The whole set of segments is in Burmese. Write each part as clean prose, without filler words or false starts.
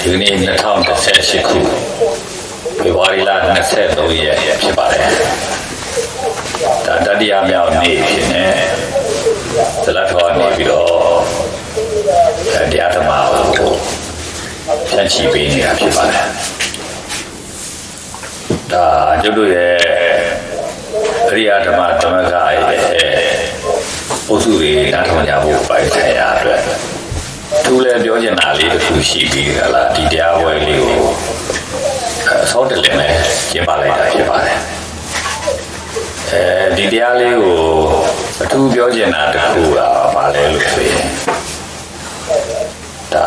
ဒီနေ့2018ခုဖေဖော်ဝါရီလ23ရက်ဖြစ်ပါတယ်ဒါတတိယမြောက်နေ့ဖြစ်နေဇလတ်တော်နေပြီးတော့တရားဓမ္မကိုဖြန့်ချီပေးနေတာဖြစ်ပါတယ်ဒါကျုပ်တို့ရဲ့အရိယာဓမ္မသမဂ္ဂရဲ့အုပ်စုတွေနားထောင်ကြဖို့ပိုင်ဆိုင်ရာအတွက်သူလည်းပြောချင်တာလေးတစ်ခုရှိပြီးကြလားဒီတရားပွဲလေးကိုဆောင်းတယ်လည်းပဲကျင်းပလိုက်တာဖြစ်ပါတယ်ဒီတရားလေးကိုအထူးပြောချင်တာတစ်ခုကဘာလဲလို့ဆိုရင်ဒါ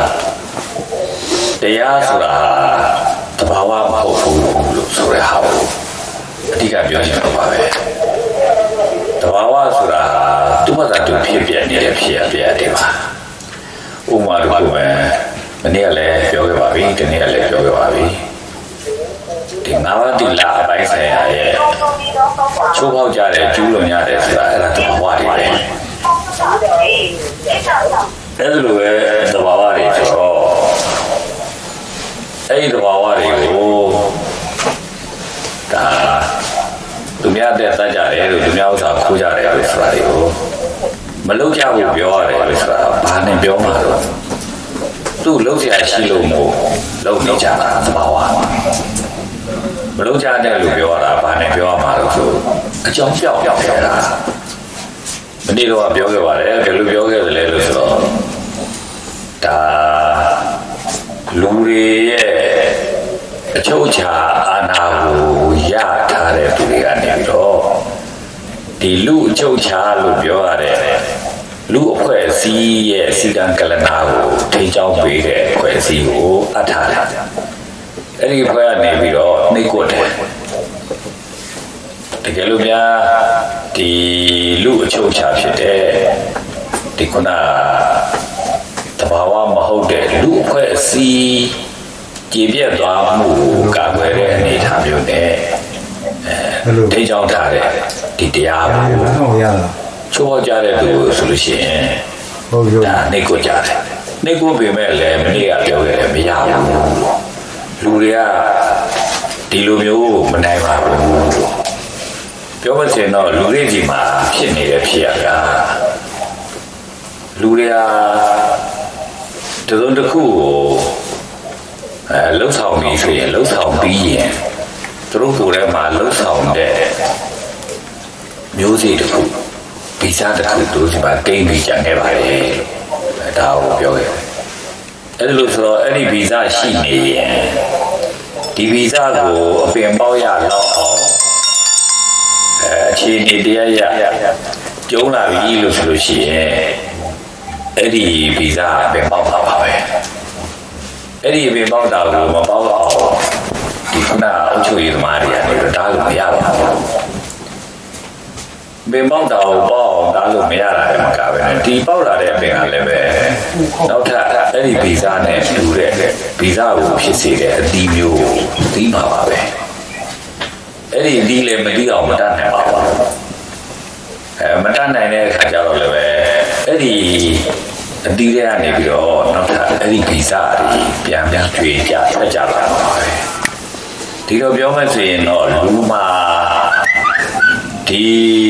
တရားဆိုတာတဘာဝမဟုတ်ဘူးလို့ဆိုရဟာဘူးအဓိကပြောချင်တော့ပါပဲတဘာဝဆိုတာသူ့ဘာသာသူဖြစ်ပြနေတဲ့ဖြစ်ရပြတယ်ပါဥပမာတစ်ခုပဲမနေ့ကလည်းပြောခဲ့ပါပြီဒီနေ့ကလည်းပြောခဲ့ပါပြီဒီငါးပါးတိလအပိုင်းဆိုင်ရာရဲ့ချိုးပေါက်ကြတဲ့ကျူးလွန်ရတယ်ဆိုတာအဲ့ဒါတဘာဝတွေပဲအဲ့ဒါလိုပဲတဘာဝတွေဆိုတော့အဲ့ဒီတဘာဝတွေကိုဒါသူများတဲ့တတ်ကြတယ်လို့သူများဥစ္စာခိုးကြတယ်လို့ဆိုတာတွေကိုမလုပ်ကြဘူးပြောရတယ်လို့ဆိုတာဘာနဲ့ပြောမှာတော့သူ့လုပ်เสียရှိလို့မို့လုပ်နေကြတာသဘာဝမလုပ်ကြတဲ့လို့ပြောရတာဘာနဲ့ပြောရမှာလို့ဆိုအကြောင်းပြောက်ခဲ့တာမနေ့တော့ပြောခဲ့ပါတယ်ဘယ်လိုပြောခဲ့သလဲလို့ဆိုတော့ဒါလူတွေရဲ့အချုပ်အခြာအာဏာကိုရထားတဲ့သူတွေကနေပြီးတော့ဒီလူအချုပ်အခြာလို့ပြောရတဲ့လူအဖွဲ့အစည်းရဲ့စီကံကလနာကိုထိန်းကျောင်းပေးတဲ့အဖွဲ့အစည်းကိုအပ်ထားတယ်အဲ့ဒီအဖွဲ့ကနေပြီးတော့နှိပ်ကွက်တယ်တကယ်လို့များဒီလူအချုပ်အခြာဖြစ်တဲ့ဒီခုနတဘာဝမဟုတ်တဲ့လူအဖွဲ့အစည်းကြည်ပြတ်သွားမှုကာကွယ်တဲ့အနေအထားမျိုးနဲ့ထိန်းကျောင်းထားတဲ့ဒီတရားကိုချိုးပေါက်ကြတဲ့သူဆိုလို့ရှိရင်ဒါနှိပ်ကွက်ကြတယ်နှိပ်ကွက်ပေမဲ့လည်းမနေ့ကပြောခဲ့တယ်မရဘူးလူတွေကဒီလိုမျိုးမနိုင်ပါဘူးပြောမစင်တော့လူတွေကြီးမှာဖြစ်နေတဲ့ဖြစ်ရတာလူတွေကတစုံတစ်ခုကိုလှုပ်ဆောင်ပြီးဆိုရင်လှုပ်ဆောင်ပြီးရင်သူတို့ကိုယ်ထဲမှာလှုပ်ဆောင်တဲ့မျိုးစေ့တစ်ခုဗီဇတစ်ခုတို့ဒီမှာတိမ့်ပြီးကြံခဲ့ပါတယ်လို့ဒါကိုပြောခဲ့တယ်အဲ့ဒါလို့ဆိုတော့အဲ့ဒီဗီဇရှိနေရင်ဒီဗီဇကိုအပင်ပေါက်ရတော့အောင်အခြေအနေတရားရကျုံးလာပြီလို့ဆိုလို့ရှိရင်အဲ့ဒီဗီဇအပင်ပေါက်ပါပဲအဲ့ဒီအပင်ပေါက်တာကိုမပေါက်အောင်ဒီခုနအုပ်ချုပ်ရေးသမားတွေကနေတော့ဒါလို့မရပါဘူးပင်ပေါက်တာကိုပေါက်အောင်ဒါလို့မရတာလည်းမကပဲနဲ့ဒီပေါက်လာတဲ့အပင်ကလည်းပဲနောက်ထပ်အဲ့ဒီဗီဇနဲ့တူတဲ့ဗီဇကိုဖြစ်စေတဲ့အသီးမျိုးသီးမှာပါပဲအဲ့ဒီသီးလည်းမသီးအောင်မတတ်နိုင်ပါဘူးမတတ်နိုင်တဲ့အခါကျတော့လည်းပဲအဲ့ဒီအသီးတွေကနေပြီးတော့နောက်ထပ်အဲ့ဒီဗီဇတွေပြန်ကျွေးကြထွက်ကြလာပါပဲဒီလိုပြောမှဆိုရင်တော့လူမှာဒီ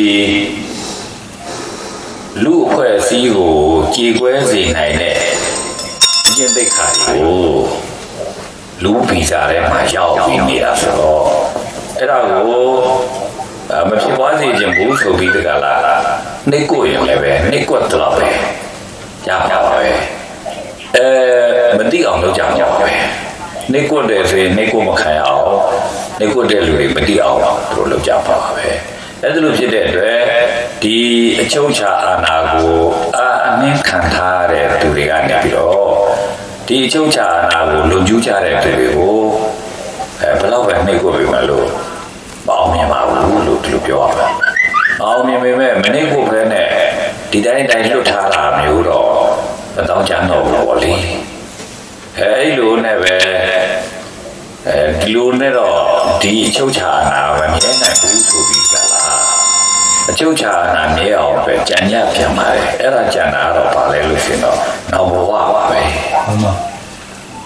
လူအဖွဲ့အစည်းကိုကြေကွဲစေနိုင်တဲ့အကျင့်သိက္ခာတွေကိုလူဗီဇာထဲမှာရောက်ပြီးနေတာဆိုတော့အဲ့ဒါကိုမဖြစ်ပွားစေခြင်းဘူးဆိုပြီးတကလားနှိပ်ကွက်ရင်လည်းပဲနှိပ်ကွက်တော့ပဲရပါပါပဲမသိအောင်လုပ်ကြမှာပါပဲနှိပ်ကွက်တယ်ဆိုရင်နှိပ်ကွက်မခံရအောင်နှိပ်ကွက်တဲ့လူတွေမသိအောင်သူတို့လုပ်ကြပါပါပဲအဲ့ဒါလိုဖြစ်တဲ့အတွက်ဒီအချုပ်အခြာအာဏာကိုအနှင်းခံထားတဲ့သူတွေကနေပြီးတော့ဒီအချုပ်အခြာအာဏာကိုလုံခြုံကြတဲ့သူတွေကိုဘယ်တော့ပဲနှိပ်ကွက်ပြီးမှလို့မအောင်မြင်ပါဘူးလို့ဒီလိုပြောရမှာအောင်မြင်ပေမဲ့မနှိပ်ကွက်ပဲနဲ့ဒီတိုင်းလွတ်ထားတာမျိုးတော့မတောင်းကြတော့ဘူးပေါ့လေအဲ့လိုနဲ့ပဲဒီလိုနဲ့တော့ဒီအချုပ်အခြာအာဏာမမြဲနိုင်ဘူးဆိုပြီးကလားအချုပ်အခြာအာဏာမြဲအောင်ပဲကြံ့ညပြန်ပါတယ်အဲ့ဒါကြံ့တာတော့ပါလဲလို့ရှင်တော့နောက်ဘဝပါပဲဟုတ်ပါ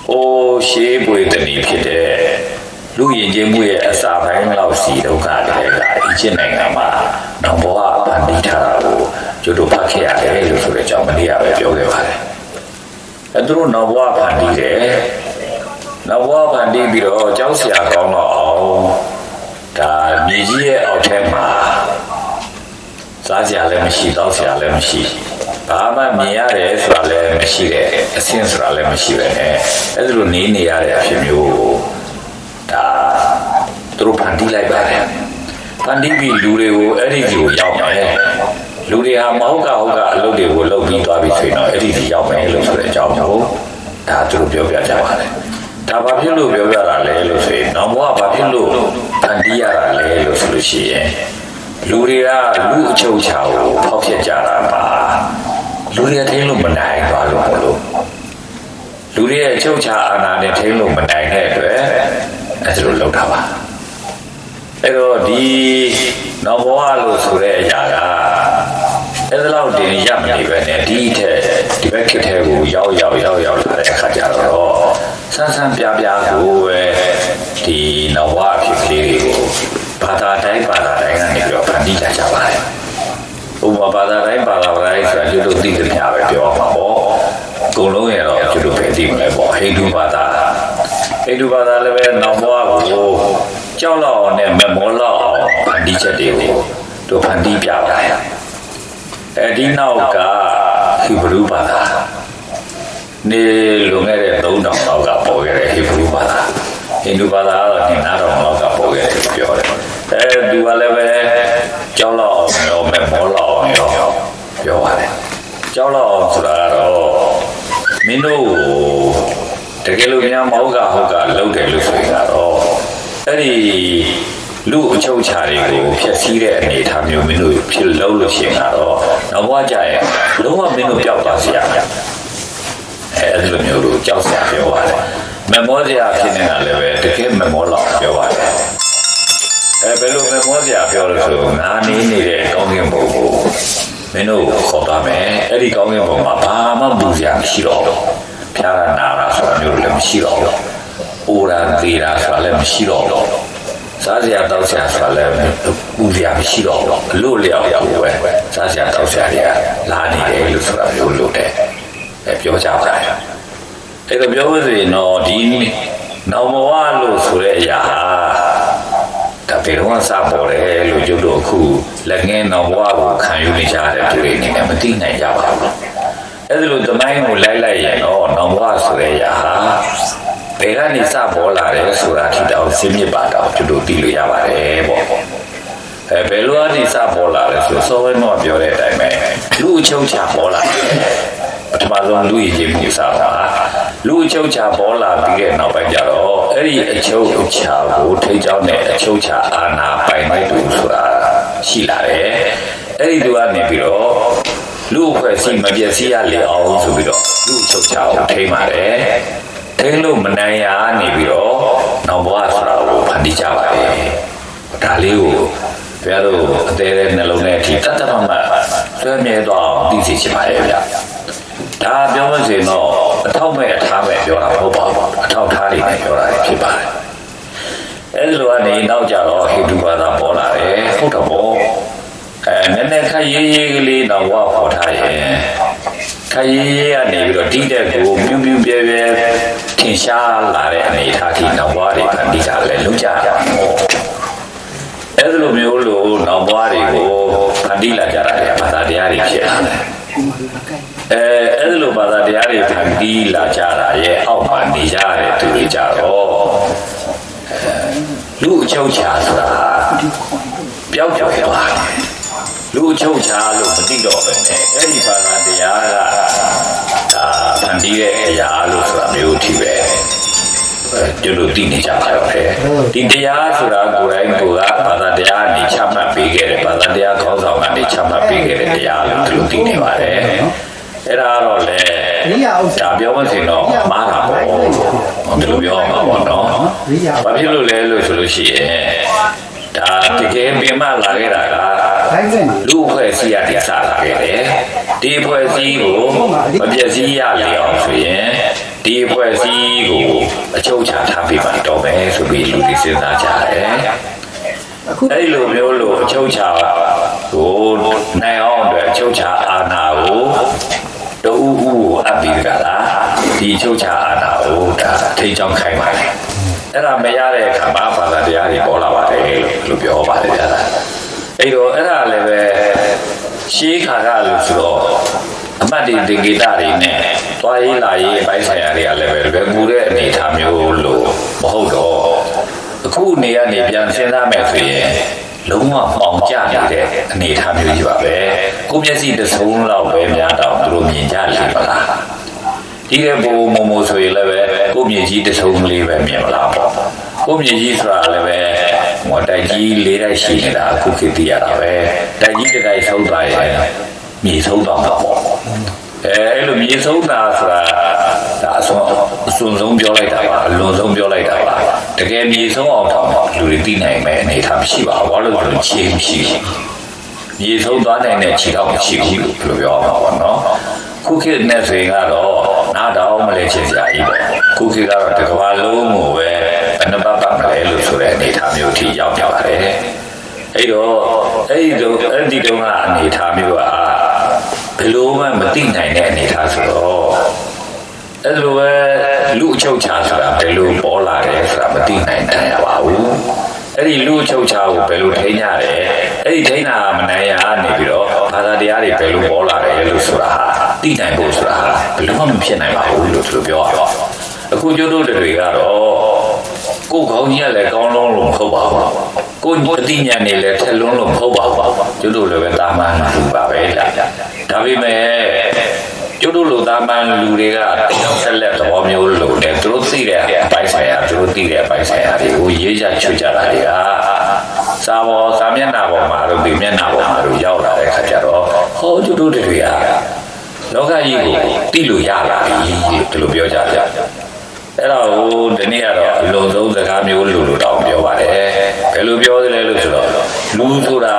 အိုးရှေးပွေတဏီဖြစ်တဲ့လူရင်ချင်းမှုရဲ့အစာပိုင်းလောက်စီဒုက္ခတွေကဒီချင်းနိုင်ငံမှာနောင်ဘဝဖန်တီးထားတာကိုကျွတ်တို့ဖတ်ခဲ့ရတယ်လို့ဆိုတဲ့အကြောင်းမလေးရပဲပြောခဲ့ပါတယ်။သူတို့နောင်ဘဝဖန်တီးတယ်။နောင်ဘဝဖန်တီးပြီးတော့ကြောက်စရာကောင်းတော့အောင်ဒါမြေကြီးရဲ့အောက်ထဲမှာစားစရာလည်းမရှိတောက်စရာလည်းမရှိဘာမှမြင်ရတယ်ဆိုတာလည်းမရှိတဲ့အဆင်းဆိုတာလည်းမရှိပဲနဲ့အဲ့ဒါလိုနေရတဲ့အဖြစ်မျိုးဒါသူတို့ဖန်တီးလိုက်ပါတယ်ဖန်တီးပြီးလူတွေကိုအဲ့ဒီကြီးကိုရောက်မယ်လူတွေဟာမဟုတ်ကအလုပ်တွေကိုလုပ်ပြီးသွားပြီဆိုရင်တော့အဲ့ဒီကြီးရောက်မယ်လို့ဆိုတဲ့အကြောင်းကိုဒါသူတို့ပြောပြကြပါတယ်ဒါဘာဖြစ်လို့ပြောပြတာလဲလို့ဆိုရင်နောင်ဘဝဘာဖြစ်လို့ဖန်တီးရတာလဲလို့ဆိုလို့ရှိရင်လူတွေကလူအချုပ်ချာကိုဖောက်ဖျက်ကြတာပါလူတွေထိန်းလို့မနိုင်ပါလို့မလို့လူတွေရဲ့အချုပ်ချာအာဏာနဲ့ထိန်းလို့မနိုင်တဲ့အတွက်အဲဒါလိုလုပ်တာပါအဲ့တော့ဒီနောင်ဘဝလို့ဆိုတဲ့အရာကအဲ့ဒါလောက်တင်ရမနေပဲနဲ့ဒီထက်ဒီဘက်ခေတ်ထဲကိုရောက်လာတဲ့အခါကျတော့ဆန်းပြကိုပဲဒီနောင်ဘဝဖြစ်ကလေးတွေကိုဘာသာတိုင်းကနေပြီးတော့ဖန်တီးလာကြပါတယ်ဥပမာဘာသာတိုင်းဆိုတာကျွတ်တို့သိတဲ့များပဲပြောမှာပေါ့အကုန်လုံးရတော့ကျွတ်တို့ပဲသိမလဲပေါ့ဟိန္ဒူဘာသာလည်းပဲနောင်ဘဝကိုကြောက်လောက်အောင်နဲ့မမောလောက်အောင်ဖန်တီးချက်တွေကိုတို့ဖန်တီးပြပါတယ်အဲဒီနောက်ကဟိဘရုဘာသာနေလွန်ခဲ့တဲ့3000လောက်ကပေါ်ခဲ့တဲ့ဟိဘရုဘာသာဟိန္ဒူဘာသာကတော့9000လောက်ကပေါ်ခဲ့တယ်ပြောတယ်သူကလည်းပဲကြောက်လောက်အောင်ရောမမောလောက်အောင်ရောပြောပါတယ်ကြောက်လောက်အောင်ဆိုတာကတော့မင်းတို့တကယ်လို့များမဟုတ်ကလုပ်တယ်လို့ဆိုရင်တော့အဲ့ဒီလူအချုပ်ချာတွေကိုဖျက်ဆီးတဲ့အနေအထားမျိုးမင်းတို့ဖြစ်လို့ရှိရင်တော့နောက်ဘဝကျရင်လုံးဝမင်းတို့ပျောက်သွားစေရမယ်အဲ့ဒီလိုမျိုးတို့ကြောက်စရာပြောပါတယ်မမောစရာဖြစ်နေတာလည်းပဲတကယ်မမောလောက်ပြောပါတယ်ဘယ်လိုမမောစရာပြောလို့ဆိုငါနေတဲ့ကောင်းကင်ဘုံကိုမင်းတို့ခေါ်သွားမယ်အဲ့ဒီကောင်းကင်ဘုံမှာဘာမှပူစရာမရှိတော့ဘူးဖျားရနာတာဆိုတာမျိုးလည်းမရှိတော့ဘူးအိုရာသေးတာဆိုတာလည်းမရှိတော့ဘူးစားစရာတောက်စရာဆိုတာလည်းပူစရာမရှိတော့ဘူးအလို့လျောက်ရောက်ပဲစားစရာတောက်စရာတွေကလာနေတယ်လို့ဆိုတာမျိုးလို့တဲ့ပြောကြပါတယ်အဲ့တော့ပြောလို့ဆိုရင်တော့ဒီနောင်ဘဝလို့ဆိုတဲ့အရာဒါပေတော့စပေါ်တယ်လို့ကျွတ်တို့အခုလက်ငင်းနောင်ဘဝကိုခံယူနေကြတဲ့သူတွေအနေနဲ့မသိနိုင်ကြပါဘူးအဲ့ဒါလိုသမိုင်းကိုလိုက်ရင်တော့နောင်ဘဝဆိုတဲ့အရာဘယ်ကနေစပေါ်လာတယ်ဆိုတာထီတောင်စင်းမြစ်ပါတော့ကျွတ်တို့သိလို့ရပါတယ်ပေါ့ဘယ်လိုအနေစပေါ်လာလဲဆိုစောဝဲတော့ပြောတဲ့အတိုင်းပဲလူအချုပ်ချပေါ်လာတယ်ပထမဆုံးလူရည်ကြီးမှုစားတာလူအချုပ်ချပေါ်လာပြီးတဲ့နောက်ပိုင်းကျတော့အဲ့ဒီအချုပ်ချကိုထိန်းကျောင်းတဲ့အချုပ်ချအာဏာပိုင်တဲ့သူဆိုတာရှိလာတယ်အဲ့ဒီသူကနေပြီးတော့လူအဖွဲ့အစည်းမပြည့်စည်ရလေအောင်ဆိုပြီးတော့လူအချုပ်ချကိုထိန်းပါတယ်ထိန်းလို့မနိုင်ရနေပြီးတော့နောက်ဘဝဆိုတာကိုဖန်တီးကြပါတယ်ဒါလေးကိုဘုရားတို့အသေးသေးနှလုံးထဲအထိတတ်တတ်မှဆွဲမြဲတော့သိစေချင်ပါရဲ့ဗျာဒါပြောလို့ဆိုရင်တော့အထောက်မဲ့အထားမဲ့ပြောတာမဟုတ်ပါဘူးအထောက်ထားလေးနဲ့ပြောတာဖြစ်ပါတယ်အဲဒီလိုကနေနောက်ကြတော့ဟိန္ဒူဘာသာပေါ်လာတယ်ဟုတ်တော့ပေါ့နည်းနည်းခက်ရေးကလေးတော့ဝါခေါ်ထားရင်ခက်ရေးကနေပြီးတော့တိတဲ့ကိုမြူးမြူးပြဲပြဲထင်ရှားလာတဲ့အနေအထားထိနောက်ဝါတွေဖန်တီးတာလည်းလုပ်ကြရမှာအဲ့လိုမျိုးလို့နောက်ဘဝတွေကိုဖန်တီးလာကြတာဘာသာတရားတွေဖြစ်လာတယ်အဲ့လိုဘာသာတရားတွေဖန်တီးလာကြတာရဲ့အောက်မှာနေကြတဲ့သူတွေကြတော့လူအချုပ်ချာဆိုတာပျောက်သွားတယ်လူအချုပ်ချာလို့မသိတော့ပဲနဲ့အဲ့ဒီဘာသာတရားကဒါဖန်တီးတဲ့အရာလို့ဆိုတာမျိုးထိပဲကျွတ်လို့သိနေကြပါတော့တယ်ဒီတရားဆိုတာကိုယ်တိုင်ကဘာသာတရားနေချမှတ်ပေးခဲ့တယ်ဘာသာတရားခေါင်းဆောင်ကနေချမှတ်ပေးခဲ့တဲ့တရားလို့သူတို့သိနေပါတယ်အဲ့ဒါတော့လေဒါပြောမှဆိုတော့မားတာပေါ့ဒီလိုပြောမှာပေါ့နော်ဘာဖြစ်လို့လဲလို့ဆိုလို့ရှိရင်ဒါတကယ်ပြင်မလာခဲ့တာကလူအဖွဲ့အစည်းရတည်စားလာခဲ့တယ်ဒီအဖွဲ့အစည်းကိုမပြည့်စည်ရလေအောင်ဆိုရင်ဒီဖွဲ့စည်းကိုအချုပ်ချာထားပြီးမှတော့မယ်ဆိုပြီးလူတွေစဉ်းစားကြတယ်အဲ့လိုမျိုးလို့အချုပ်ချာကိုနိုင်အောင်အတွက်အချုပ်ချာအာဏာကိုတူဦးကိုအပ်ပြီးကြလားဒီအချုပ်ချာအာဏာကိုဒါထိန်းချောင်းခိုင်းပါတယ်အဲ့ဒါမရတဲ့အခါမှာဘာသာတရားတွေပေါ်လာပါတယ်လို့ပြောပါတယ်ဗျာအဲ့တော့အဲ့ဒါလည်းပဲရှေးခါကလို့ဆိုတော့အမှတ်တွေတင်ကိတာတွေနဲ့တွားရေးလာရေးအပိုင်းဆိုင်ရာတွေကလည်းပဲလွယ်ကူတဲ့အနေအထားမျိုးလို့မဟုတ်တော့အခုနေကနေပြန်စဉ်းစားမယ်ဆိုရင်လုံးဝပေါင်ကျနေတဲ့အနေအထားမျိုးကြီးပါပဲကိုမျက်စိတစ်စုံလောက်ပဲများတော့သူတို့မြင်ကြလိမ့်မလားဒီကဘုံမို့ဆိုရင်လည်းပဲကိုမြင်ကြီးတစ်စုံလေးပဲမြင်မလားပေါ့ကိုမြင်ကြီးဆိုတာလည်းပဲမော်တိုက်ကြီး၄တိုက်ရှိနေတာအခုခေတ်တည်ရတာပဲတိုက်ကြီးတစ်တိုက်ဆုံးသွားရင်မြေဆုံးသွားမှာပေါ့အဲ့လိုမြေဆုံးတာဆိုတာဒါအစွန်းဆုံးပြောလိုက်တာပါအလွန်ဆုံးပြောလိုက်တာပါတကယ်မြေဆုံးအောင်တော့လူတွေသိနိုင်မယ်အနေထားမရှိပါဘူးဘာလို့လဲဆိုတော့ခြေမရှိဘူးမြေဆုံးသွားနိုင်တဲ့ခြေတော့မရှိဘူးလို့ပြောရမှာပေါ့နော်ခုခေတ်နဲ့ဆိုရင်ကတော့နားတော့မလဲချင်စရာကြီးပဲခုခေတ်ကတော့တစ်ကမ္ဘာလုံးကိုပဲဘယ်နှပတ်ပတ်မလဲလို့ဆိုတဲ့အနေထားမျိုးထိရောက်ကြပါတယ်အဲ့တော့အဲ့ဒီတော့အနေထားမျိုးကဘယ်လိုမှမသိနိုင်တဲ့အနေထားဆိုတော့အဲ့လိုပဲလူအချုပ်ချာဆိုတာဘယ်လိုပေါ်လာတယ်ဆိုတာမသိနိုင်တယ်ပါဘူးအဲ့ဒီလူအချုပ်ချာကိုဘယ်လိုထိန်းရတယ်အဲ့ဒီထိန်းတာမနိုင်ရနေပြီးတော့ဘာသာတရားတွေဘယ်လိုပေါ်လာတယ်လို့ဆိုတာသိနိုင်ဖို့ဆိုတာဘယ်လိုမှမဖြစ်နိုင်ပါဘူးလို့သူပြောရတော့အခုကျတို့တွေကတော့ကိုယ်ကောင်းကြီးကလည်းကောင်းလုံးလို့မဟုတ်ပါဘူးကိုယ်အသိဉာဏ်နဲ့လည်းထက်လွန်းလို့မဟုတ်ပါဘူးကျတို့လည်းပဲတာမန်လူပါပဲလားဒါပေမဲ့ကျတို့လိုတာမန်လူတွေကဆက်လက်သဘောမျိုးလို့နဲ့သူတို့သိတဲ့အပိုင်းဆိုင်ရာသူတို့သိတဲ့အပိုင်းဆိုင်ရာတွေကိုရေးကြချွတ်ကြတာတွေကစာမျက်နှာပေါ်မှာတို့ဒီမျက်နှာပေါ်မှာတို့ရောက်လာတဲ့ခါကျတော့ဟောကျတို့တွေကလောကကြီးကိုသိလို့ရလာပြီလို့ဒီလိုပြောကြပြအဲ့တော့ဒီနေ့ကတော့အလုံးစုံစကားမျိုးလို့တောင်ပြောပါတယ်ဘယ်လိုပြောသလဲလို့ဆိုတော့လူဆိုတာ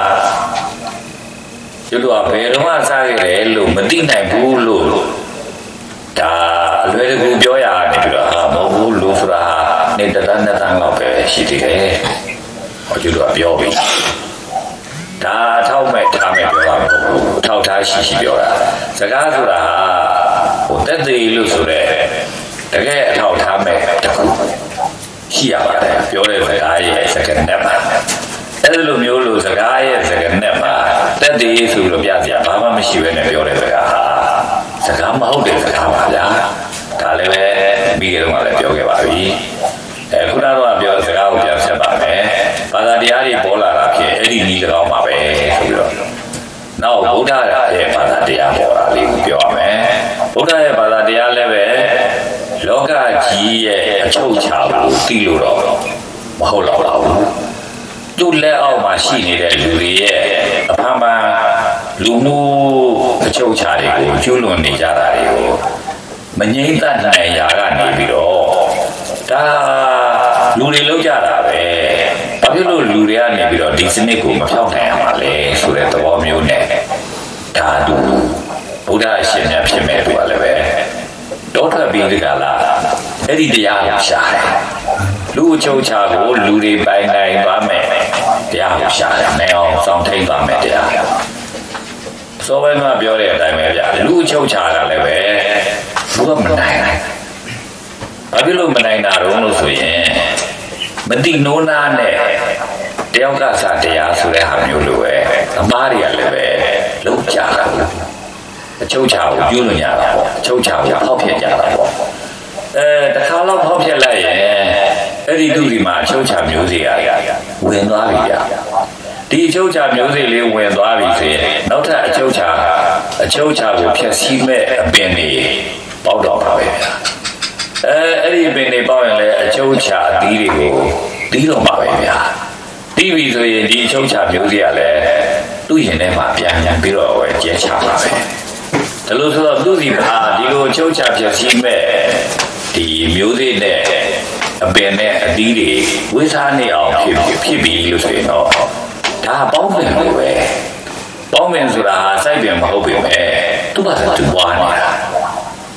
ကျတော့ဘယ်တော့မှစားခဲ့တယ်လို့မသိနိုင်ဘူးလို့ဒါအလွယ်တကူပြောရနေပြီးတော့မဟုတ်ဘူးလူဆိုတာနေတန်းလောက်ပဲရှိသေးတယ်ဟောကျတော့ပြောပြီဒါထောက်မဲ့ထားမဲ့ပြောတာမဟုတ်ဘူးထောက်ထားရှိပြောတာစကားဆိုတာဟိုတက်သေးလို့ဆိုတဲ့တကယ်အထောက်ထားမဲ့တခုရှိရပါတယ်ပြောတဲ့စကားရဲ့စကားနဲ့ပါအဲ့လိုမျိုးလို့စကားရဲ့စကားနဲ့ပါတက်သေးဆိုလို့ပြစရာဘာမှမရှိဘဲနဲ့ပြောတဲ့စကားစကားမဟုတ်တဲ့စကားပါဗျာဒါလည်းပဲပြီးကြတော့လည်းပြောခဲ့ပါပြီခုနကတော့ပြောစကားကိုပြန်ဆက်ပါမယ်ဘာသာတရားတွေပေါ်လာတာဖြစ်အဲ့ဒီနည်း၎င်းပါပဲဆိုပြီးတော့နောက်ဗုဒ္ဓရဲ့ဘာသာတရားပေါ်လာလေးကိုပြောရမယ်ဗုဒ္ဓရဲ့ဘာသာတရားလည်းပဲလောကကြီးရဲ့အချုပ်အခြာကိုသိလို့တော့မဟုတ်တော့ပါဘူးသူ့လက်အောက်မှာရှိနေတဲ့လူတွေရဲ့အဖမ်းပန်းလူမှုအချုပ်အခြာတွေကိုကျွလွန်နေကြတာတွေကိုမငြိမ့်သက်နိုင်ရာကနေပြီးတော့ဒါလူတွေလောက်ကြတာပဲဘာဖြစ်လို့လူတွေကနေပြီးတော့ဒီစနစ်ကိုမဖြောက်နိုင်ရမှာလဲဆိုတဲ့သဘောမျိုးနဲ့ဒါသူဗုဒ္ဓရှင်များဖြစ်မဲ့သူကလည်းပဲတော့ထွက်ပြီးဒီကလာအဲ့ဒီတရားကိုရှာတယ်လူအချုပ်အခြာကိုလူတွေပိုင်နိုင်သွားမယ်တရားကိုရှာတယ်နိုင်အောင်စောင့်ထိန်သွားမယ်တရားစောပိုင်းမှာပြောတဲ့အတိုင်းပဲဗျလူအချုပ်အခြာကလည်းပဲလူကမနိုင်ဘူးဘာဖြစ်လို့မနိုင်တာတော့လို့ဆိုရင်မတိနိုးနာနဲ့တယောက်ကစတရားဆိုတဲ့ဟာမျိုးလိုပဲအမားတွေကလည်းပဲလုံးကြတာအချုပ်အခြာကိုပြုလို့ရတာပေါ့အချုပ်အခြာကိုဖောက်ဖျက်ကြတာပေါ့တခါတော့ဖောက်ဖျက်လိုက်ရင်အဲ့ဒီသူဒီမှာအချုပ်အခြာမျိုးစေ့ရဝင်သွားပြီဗျဒီအချုပ်အခြာမျိုးစေ့လေးဝင်သွားပြီဆိုရင်နောက်ထပ်အချုပ်အခြာကိုဖျက်ဆီးမဲ့အပင်တွေပေါက်တော့ပါပဲဗျအဲ့ဒီပင်တွေပေါက်ရင်လည်းအချုပ်အခြာအသီးတွေကိုတီးတော့ပါပဲဗျတီးပြီဆိုရင်ဒီအချုပ်အခြာမျိုးစေ့ကလည်းသူ့ရင်ထဲမှာပြန်ပြီးတော့ကျဲချပါပဲဒါလို့ဆိုတော့သူ့စီမှာဒီလိုအချုပ်အခြာဖျက်ဆီးမဲ့ဒီမျိုးစေ့နဲ့အပင်နဲ့အသီးတွေဝိစားနေအောင်ဖြစ်ပြီးလို့ဆိုရင်တော့ဒါပေါင်းပင်လို့ပဲပေါင်းပင်ဆိုတာစိုက်ပင်မဟုတ်ပေမဲ့သူ့ဘာသာသူပွားနေတာ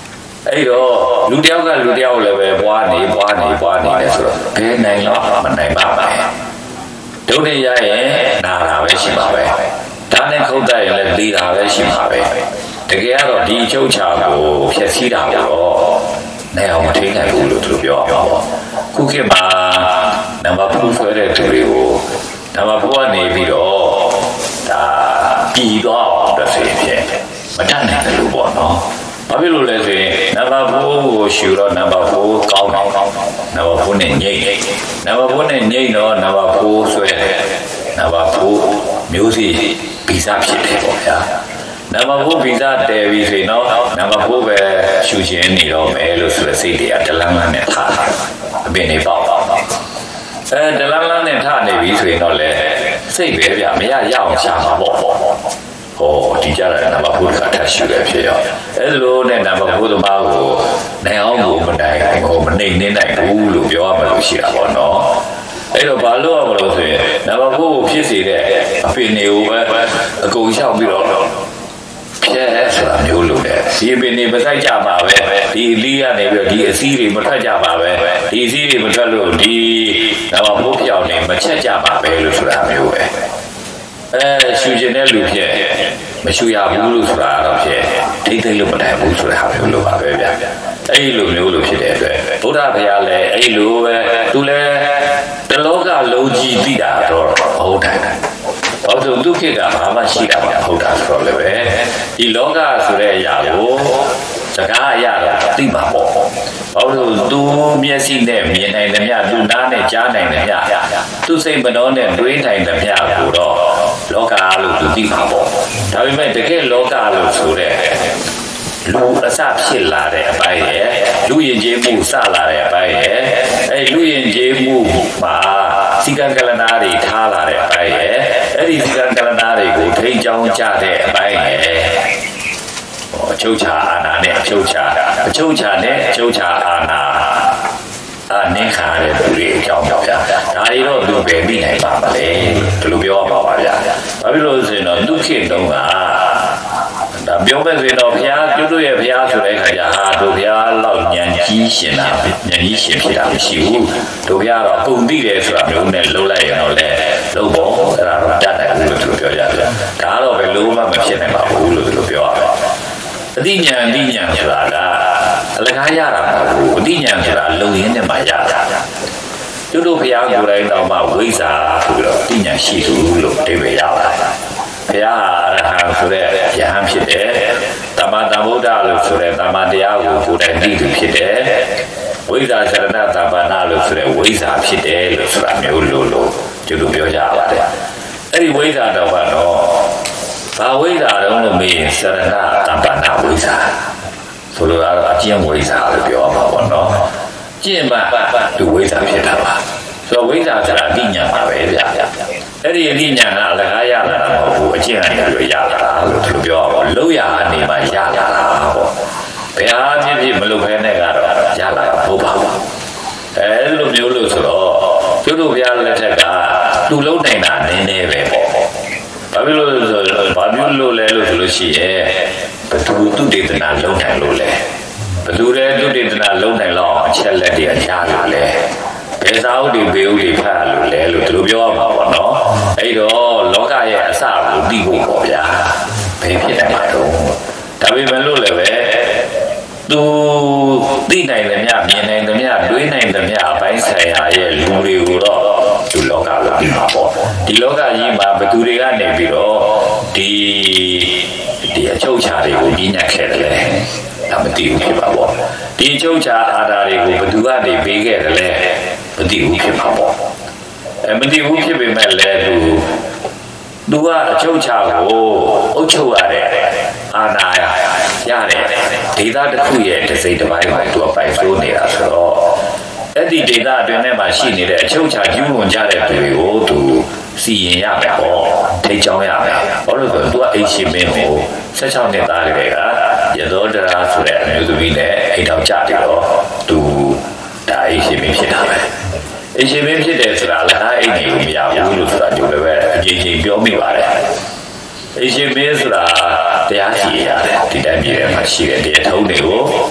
အဲ့တော့လူတယောက်ကလူတယောက်လည်းပဲပွားနေလဲဆိုတော့ဘယ်နိုင်တော့မနိုင်ပါပဲဒုနေရရင်နာတာပဲရှိပါပဲဒါနဲ့ခုတ်တိုက်ရင်လည်းသေးတာပဲရှိပါပဲတကယ်ကတော့ဒီအချုပ်ချာကိုဖျက်ဆီးတာတော့နိုင်အောင်မထိနိုင်ဘူးလို့သူပြောအောင်ပေါ့ခုခေတ်မှာနံပါတ်4ဆွဲတဲ့သူတွေကိုနံပါတ်4ကနေပြီးတော့ဒါပြည်သွားအောင်တစ်စိဖြင့်မတတ်နိုင်တယ်လို့ပေါ့နော်ဘာဖြစ်လို့လဲဆိုရင်နံပါတ်4ကိုရှူတော့နံပါတ်4ကောင်းတော့နံပါတ်4နဲ့ညိတ်နံပါတ်4နဲ့ညိတ်တော့နံပါတ်4ဆွဲနံပါတ်4မျိုးစီဗီဇဖြစ်တယ်ပေါ့ဗျာနံပါတ်4ဗီဇတည်ပြီဆိုရင်တော့နံပါတ်4ပဲရှူခြင်းနေတော့မယ်လို့ဆိုတဲ့စိတ်တွေကဒလန်းလန်းနဲ့ထားတာအပင်နေပေါ့ဒလန်းလန်းနဲ့ထားနေပြီဆိုရင်တော့လေစိတ်ပဲဗျမရအောင်ရှာမှာပေါ့ဒီကြတဲ့နံပါတ်4ကထပ်ရှူရဖြစ်ရောအဲ့လိုနဲ့နံပါတ်4သမားကိုနိုင်အောင်ကိုမနိုင်မနေနေနိုင်ဘူးလို့ပြောရမှလို့ရှိတာပေါ့နော်အဲ့တော့ဘာလို့ရမလို့ဆိုရင်နံပါတ်4ကိုဖြစ်စေတဲ့အပင်တွေကိုပဲအကုန်လျှောက်ပြီးတော့ဖြဲဆိုတာမျိုးလို့လေဒီအပင်တွေမဆိုင်ကြပါပဲဒီအလီးကနေပြီးတော့ဒီအစည်းတွေမထွက်ကြပါပဲဒီအစည်းတွေမထွက်လို့ဒီနံပါတ်4ပြောင်းနေမချက်ကြပါပဲလို့ဆိုတာမျိုးပဲရှူခြင်းတဲ့လူဖြစ်မရှူရဘူးလို့ဆိုတာတော့ဖြစ်ထိတ်လို့မတိုင်ဘူးဆိုတာမျိုးလို့ပါပဲဗျအဲ့လိုမျိုးလို့ဖြစ်တဲ့အတွက်ဗုဒ္ဓဘုရားလည်းအဲ့လိုပဲသူလည်းတလောကလုံးကြီးသိတာတော့မဟုတ်တယ်ဘာလို့ဒုက္ခကဘာမှရှိတာမဟုတ်တာဆိုတော့လည်းပဲဒီလောကဆိုတဲ့အရာကိုစကားအရာတော့သိမှာပေါ့ဘာလို့သူမျက်စိနဲ့မြင်နိုင်တယ်မြသူနားနဲ့ကြားနိုင်တယ်မြသူစိတ်မနှောနဲ့တွေးနိုင်တယ်မြကိုတော့လောကလို့သူသိမှာပေါ့ဒါပေမဲ့တကယ်လောကလို့ဆိုတဲ့လူအစဖြစ်လာတဲ့အပိုင်းရဲ့လူယဉ်ကျေးမှုစလာတဲ့အပိုင်းရဲ့အဲ့လူယဉ်ကျေးမှုမှာစီကံကလနာတွေထားလာတဲ့အပိုင်းရဲ့အဲ့ဒီစီကံကလနာတွေကိုထိန်းကျောင်းကြတဲ့အပိုင်းရဲ့အချုပ်ချာအာဏာနဲ့အချုပ်ချာနဲ့အချုပ်ချာအာဏာနင်းခါတဲ့သူတွေအကြောင်းပြောပြဒါတွေတော့သူပဲပြီးနိုင်ပါမလဲဒီလိုပြောပါပါဗျာဘာဖြစ်လို့ဆိုရင်တော့ဒုက္ခတုံးကဒါပြောမဲ့ဆိုရင်တော့ဘုရားကျွတ်တို့ရဲ့ဘုရားဆိုတဲ့ခါကျဟာတို့ဘုရားလောက်ဉာဏ်ကြီးရှင်တာဉာဏ်ကြီးရှင်ဖြစ်တာမရှိဘူးတို့ဘုရားတော့အကုန်သိတယ်ဆိုတာမျိုးနဲ့လုံးလိုက်ရင်တော့လေလုံးပေါ့အဲ့ဒါတော့တတ်တယ်လို့သူပြောကြတယ်ဒါတော့ပဲလုံးဝမဖြစ်နိုင်ပါဘူးလို့သူပြောရတယ်အတိညာဆိုတာကအလကားရတာမဟုတ်ဘူးအတိညာဆိုတာလုံရင်းနဲ့မှရတာကျွတ်တို့ဘုရားကိုယ်တိုင်တော့မှဝိဇ္ဇာဆိုပြီးတော့အတိညာရှိသူလို့အဓိပ္ပာယ်ရပါတယ်ဘုရားအရဟံဆိုတဲ့ယဟန်ဖြစ်တယ်သမ္မာသမ္ဗုဒ္ဓလို့ဆိုတဲ့သမ္မာတရားကိုကိုယ်တိုင်သိသူဖြစ်တယ်ဝိဇ္ဇာစရဏသမ္ပန္နလို့ဆိုတဲ့ဝိဇ္ဇာဖြစ်တယ်လို့ဆိုတာမျိုးလို့ကျွတ်တို့ပြောကြပါတယ်အဲ့ဒီဝိဇ္ဇာတော့ကတော့ဘာဝိဇ္ဇာတော့လို့မေးရင်စရဏသမ္ပန္နဝိဇ္ဇာဆိုလိုတာအကျင့်ဝိဇ္ဇာလို့ပြောမှာပေါ့နော်ကျင့်မှသူဝိဇ္ဇာဖြစ်တာပါဆိုတော့ဝိဇ္ဇာဆိုတာအဋ္ဌညာပါပဲဗျာအဲ့ဒီအဋ္ဌညာကအလကားရလာတာမဟုတ်ဘူးအကျင့်အနေနဲ့ရလာတာလို့သူပြောပါလို့ရအနေမှာရလာတာပေါ့ဘယ်ဟာဖြစ်မလုပ်ခဲနဲ့ကတော့ရလာတာဟုတ်ပါဘူးအဲ့လိုမျိုးလို့ဆိုတော့ကျွတ်တို့ဘုရားလက်ထက်ကသူလုံးနိုင်တာနည်းနည်းပဲပေါ့ဘာဖြစ်လို့ဆိုဘာမျိုးလို့လဲလို့ဆိုလို့ရှိရဲ့ဘသူသူတေသနာလုံးနိုင်လို့လဲဘသူလဲသူတေသနာလုံးနိုင်တော့အချက်လက်တွေအရလာလဲဘယ်စာအုပ်တွေဘေးဥတွေဖတ်လို့လဲလို့သူတို့ပြောရမှာပေါ့နော်အဲ့တော့လောကရဲ့အစကိုသိဖို့ပေါ့ဗျာဘယ်ဖြစ်တယ်မှာတော့ဒါပေမဲ့လို့လည်းပဲသူသိနိုင်တယ်မြမြင်နိုင်တယ်မြတွေးနိုင်တယ်မြအပိုင်းဆိုင်ရာရဲ့လူတွေကိုတော့သူလောကလို့ပြီးမှာပေါ့ဒီလောကကြီးမှာဘသူတွေကနေပြီးတော့ဒီအချုပ်ချာတွေကိုကြီးညက်ခဲ့တယ်ဒါမသိဘူးဖြစ်ပါပေါ့ဒီအချုပ်ချာအာဓာတွေကိုဘသူကနေပေးခဲ့တယ်လဲမသိဘူးဖြစ်ပါပေါ့မသိဘူးဖြစ်ပေမဲ့လည်းသူကအချုပ်ချာကိုအုပ်ချုပ်ရတဲ့အာဏာရတယ်ဒေသတစ်ခုရဲ့တစ်စိတ်တစ်ပိုင်းမှာသူကပိုင်ဆိုးနေတာဆိုတော့အဲ့ဒီဒေသအတွင်းထဲမှာရှိနေတဲ့အချုပ်ချာကျူးလွန်ကြတဲ့သူတွေကိုသူစီရင်ရမယ်ပေါ့ထိတ်ချောင်းရမယ်ဘာလို့လဲဆိုတော့သူကအိမ်ရှင်မင်းကို16နှစ်သားတွေကရသောဒရာဆိုတဲ့အမျိုးသမီးနဲ့အိမ်တော်ကြတယ်တော့သူဒါအိမ်ရှင်မင်းဖြစ်တာပဲအိမ်ရှင်မင်းဖြစ်တယ်ဆိုတာလည်းအိမ်နေကိုမရဘူးလို့ဆိုတာဒီလိုပဲအကြိမ်ကြိမ်ပြောမိပါတယ်အိမ်ရှင်မင်းဆိုတာတရားစီရတယ်ဒီတိုင်းပြည်ထဲမှာရှိတဲ့တရားထုံးတွေကို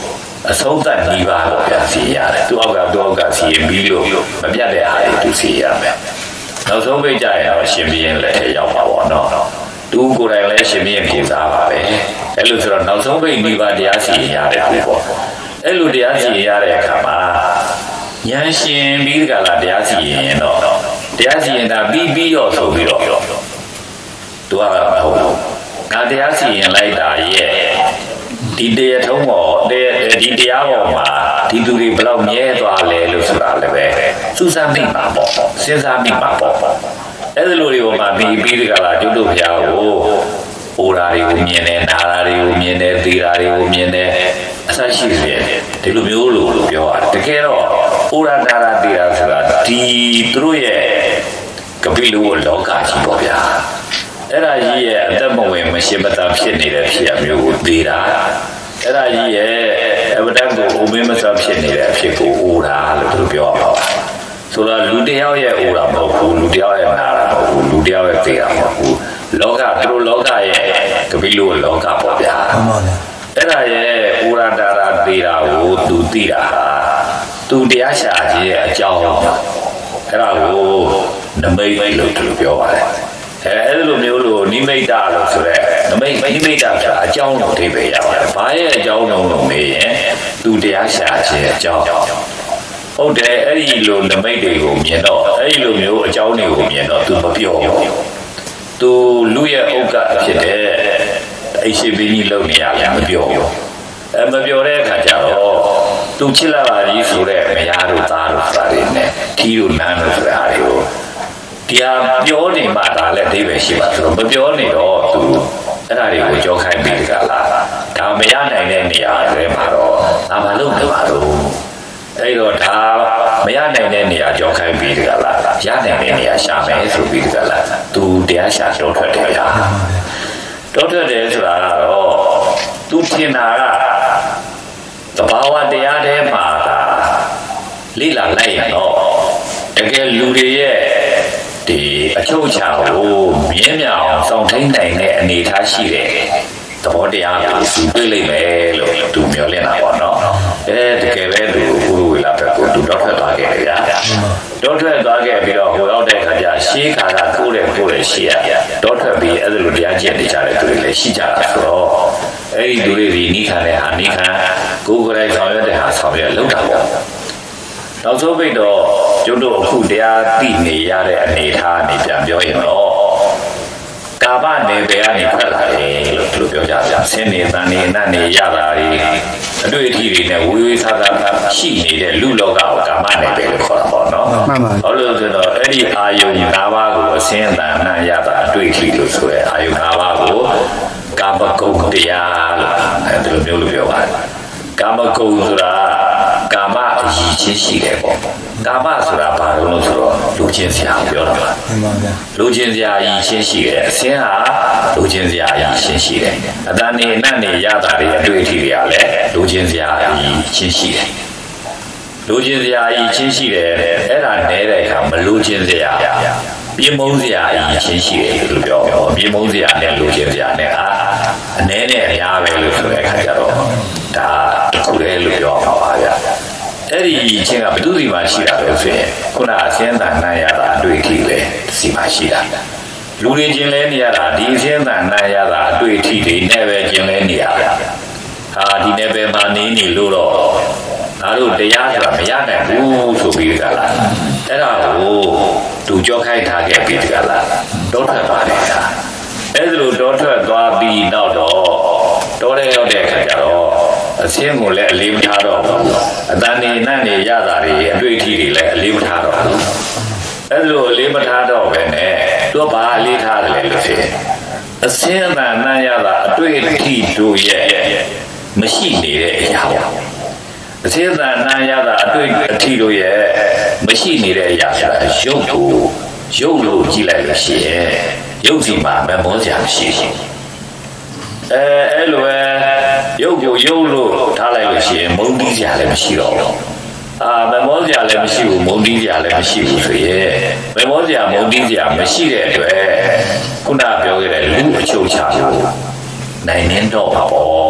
အဆုံးသတ်နှီးပါတော့ပြန်စီရတယ်သူ့အောက်ကစီရင်ပြီးလို့မပြတ်တဲ့အားတွေသူစီရမယ်နောက်ဆုံးပိတ်ကြရင်တော့ရှင်ဘီရင်လည်းရောက်ပါပေါ့နော်သူကိုယ်တိုင်လည်းရှင်ဘီရင်ကိုစားပါပဲအဲ့လိုဆိုတော့နောက်ဆုံးပိတ်နှီးပါတရားစီရင်ရတယ်ပေါ့အဲ့လိုတရားစီရင်ရတဲ့အခါမှာဉာဏ်ရှင်ပြီးကြလားတရားစီရင်တော့တရားစီရင်တာပြီးရောဆိုပြီးတော့သူကမဟုတ်ဘူးငါတရားစီရင်လိုက်တာရဲ့ဒီတရားထုံးပေါ်ဒီတရားပေါ်မှာဒီသူတွေဘယ်လောက်မြဲသွားလဲလို့ဆိုတာလည်းပဲစူးစမ်းမိမှာပေါ့စဉ်းစားမိမှာပေါ့အဲ့ဒီလိုတွေပေါ်မှာပြီးကြလားကျွတ်တို့ဘုရားကိုအိုရာတွေကိုမြင်တယ်နာရာတွေကိုမြင်တယ်သေရာတွေကိုမြင်တယ်အစရှိတယ်ဒီလိုမျိုးလို့ပြောတာတကယ်တော့အိုရာနာရာသေရာဆိုတာဒီသူတို့ရဲ့ကပိလူလောကကြီးပေါ့ဗျာအဲ့ဒါကြီးရဲ့အသက်မဝင်မရှင်းမသာဖြစ်နေတဲ့ဖြစ်ရမျိုးကိုသေတာအဲ့ဒါကြီးရဲ့အဝတ္တကိုအိုမင်းမသာဖြစ်နေတဲ့အဖြစ်ကိုအိုရာလို့သူပြောပါဆိုတော့လူတယောက်ရဲ့အိုရာမဟုတ်ဘူးလူတယောက်ရဲ့နာရာမဟုတ်ဘူးလူတယောက်ရဲ့သေတာမဟုတ်ဘူးလောကသူတို့လောကရဲ့ကပိလူလောကပေါ့ဗျာအဲ့ဒါရဲ့အိုရာတာရာသေတာကိုသူသိတာဟာသူတရားရှာခြင်းရဲ့အကြောင်းအဲ့ဒါကိုနမိတ်လို့သူပြောပါတယ်အဲ့လိုမျိုးလို့နိမိတ်တာလို့ဆိုရဲနိမိတ်တာဆိုတာအကြောင်းကိုသိပေရပါတယ်။ဘာရဲ့အကြောင်းလို့မေးရင်သူတရားရှာခြင်းအကြောင်းဟုတ်တယ်အဲ့ဒီလိုနိမိတ်တွေကိုမြင်တော့အဲ့ဒီလိုမျိုးအကြောင်းတွေကိုမြင်တော့သူမပြောဘူး။သူလူရဲ့ဥက္ကဖြစ်တဲ့အိရှိဘင်းကြီးလုံနေရတယ်မပြောဘူး။မပြောတဲ့အခါကျတော့သူချစ်လာပါကြီးဆိုတဲ့မယားတို့သားတို့ဆိုတာတွေနဲ့ထီးတို့နန်းတို့ဆိုတာတွေကိုတရားပြောနေမှဒါလည်းအဓိပ္ပာယ်ရှိပါဆိုတော့မပြောနေတော့သူအဲ့ဒါတွေကိုကြောခိုင်းပြီးကြလားဒါမရနိုင်တဲ့နေရာတွေမှာတော့ဒါမှလုပ်နေပါတော့အဲ့တော့ဒါမရနိုင်တဲ့နေရာကြောခိုင်းပြီးကြလားရနိုင်တဲ့နေရာရှာမယ်ဆိုပြီးကြလားသူတရားရှာတော့ထွက်တယ်ဗျာတော့ထွက်တယ်ဆိုတာကတော့သူထင်တာကသဘာဝတရားထဲမှာဒါလိလာလိုက်ရင်တော့တကယ်လူတွေရဲ့ဒီအချုပ်အခြာကိုမြင်းမြအောင်စောင့်ထိန်နိုင်တဲ့အနေအထားရှိတဲ့သဘောတရားကိုသူတွေ့လိမ့်မယ်လို့သူမျှော်လင့်တာပေါ့နော်တကယ်ပဲသူဥရဝေလာဘက်ကိုသူတော့ထွက်သွားခဲ့တယ်ဗျာတော့ထွက်သွားခဲ့ပြီးတော့ဟိုရောက်တဲ့အခါကျရှေးခါကကိုယ်တဲ့ရှေးရတော့ထွက်ပြီးအဲ့လိုတရားကျင့်နေကြတဲ့သူတွေလည်းရှိကြတာဆိုတော့အဲ့ဒီသူတွေဒီနိခါနဲ့ဟာနိခါကိုယ်ကိုယ်တိုင်ဆောင်ရွက်တဲ့ဟာဆောင်ရွက်လုပ်တာပေါ့နောက်ဆုံးပိတ်တော့ကျုပ်တို့အခုတရားသိနေရတဲ့အနေအထားအနေပြန်ပြောရင်တော့ကာမနယ်ပယ်ကနေထွက်လာတယ်လို့သူပြောကြဗျာဆင်းနေတန်နေနတ်နေရတာတွေအတွေ့အထိတွေနဲ့ဝေဝေးဆာဆာရှိနေတဲ့လူလောကကိုကာမနယ်ပယ်လို့ခေါ်တာပေါ့နော်မှန်ပါဘာလို့ဆိုတော့အဲ့ဒီအာယုံ၅ပါးကိုအဆင်းတန်နတ်ရတာအတွေ့အထိလို့ဆိုရဲအာယုံ၅ပါးကိုကာမဂုဏ်တရားလို့အဲ့ဒီလိုမျိုးလို့ပြောပါတယ်ကာမဂုဏ်ဆိုတာကာမအရည်ချင်းရှိတယ်ပေါ့ကာမဆိုတာဘာလို့ဆိုတော့လူချင်းစရာပြောတာပါမှန်ပါဗျာလူချင်းစရာအရည်ချင်းရှိတယ်အစင်းဟာလူချင်းစရာအရည်ချင်းရှိတယ်အတန်နေနတ်နေရတာတွေအတွေ့အထိတွေကလည်းလူချင်းစရာအရည်ချင်းရှိတယ်လူချင်းစရာအရည်ချင်းရှိတယ်အဲ့ဒါနဲတဲ့အခါမလူချင်းစရာပြင်းမုန်းစရာအရည်ချင်းရှိတယ်လို့ပြောပြင်းမုန်းစရာနဲ့လူချင်းစရာနဲ့အနည်းနဲ့အများပဲလို့ဆိုတဲ့အခါကျတော့ဒါတစ်ခုလေလို့ပြောအောင်ပါဗျာအဲ့ဒီချင်းကဘယ်သူစီမှာရှိတာလဲဆိုရင်ခုနအစင်းတန်နိုင်ရတာအတွေ့အထိလေစီမှာရှိတာလူတွေချင်းလဲနေရတာဒီအစင်းတန်နိုင်ရတာအတွေ့အထိတွေနဲ့ပဲချင်းလဲနေရတာဒီနယ်ပယ်မှာနေလို့တော့ငါတို့တရားဆိုတာမရနိုင်ဘူးဆိုပြီးကြလားအဲ့ဒါကိုသူကြောခိုင်းထားခဲ့ပြီးကြလားတောထွက်ပါတယ်အဲ့ဒါလိုတောထွက်သွားပြီးနောက်တော့တောထဲရောက်တဲ့အခါကျတော့အစင်းကိုလည်းအလေးမထားတော့ဘူးအတန်နေနတ်နေရတာတွေအတွေ့အထိတွေလည်းအလေးမထားတော့ဘူးအဲ့လိုအလေးမထားတော့ပဲနဲ့သူကဘာအလေးထားတယ်လဲလို့ဖြစ်အစင်းအတန်နတ်ရတာအတွေ့အထိတို့ရဲ့မရှိနေတဲ့အရာပေါ့အစင်းအတန်နတ်ရတာအတွေ့အထိတို့ရဲ့မရှိနေတဲ့အရာဆိုတာရုပ်ကိုရုပ်လို့ကြည့်လိုက်လို့ရှိရင်ရုပ်စီမှာမမောစရာမရှိဘူးအဲ့လိုပဲရုပ်ကိုရုပ်လို့ထားလိုက်လို့ရှိရင်မုန်းတီးစရာလည်းမရှိတော့ဘူးမမောစရာလည်းမရှိဘူးမုန်းတီးစရာလည်းမရှိဘူးဆိုရင်မမောစရာမုန်းတီးစရာမရှိတဲ့အတွက်ခုနပြောခဲ့တဲ့လူအချုပ်ချာကိုနိုင်နေတော့ပါပေါ့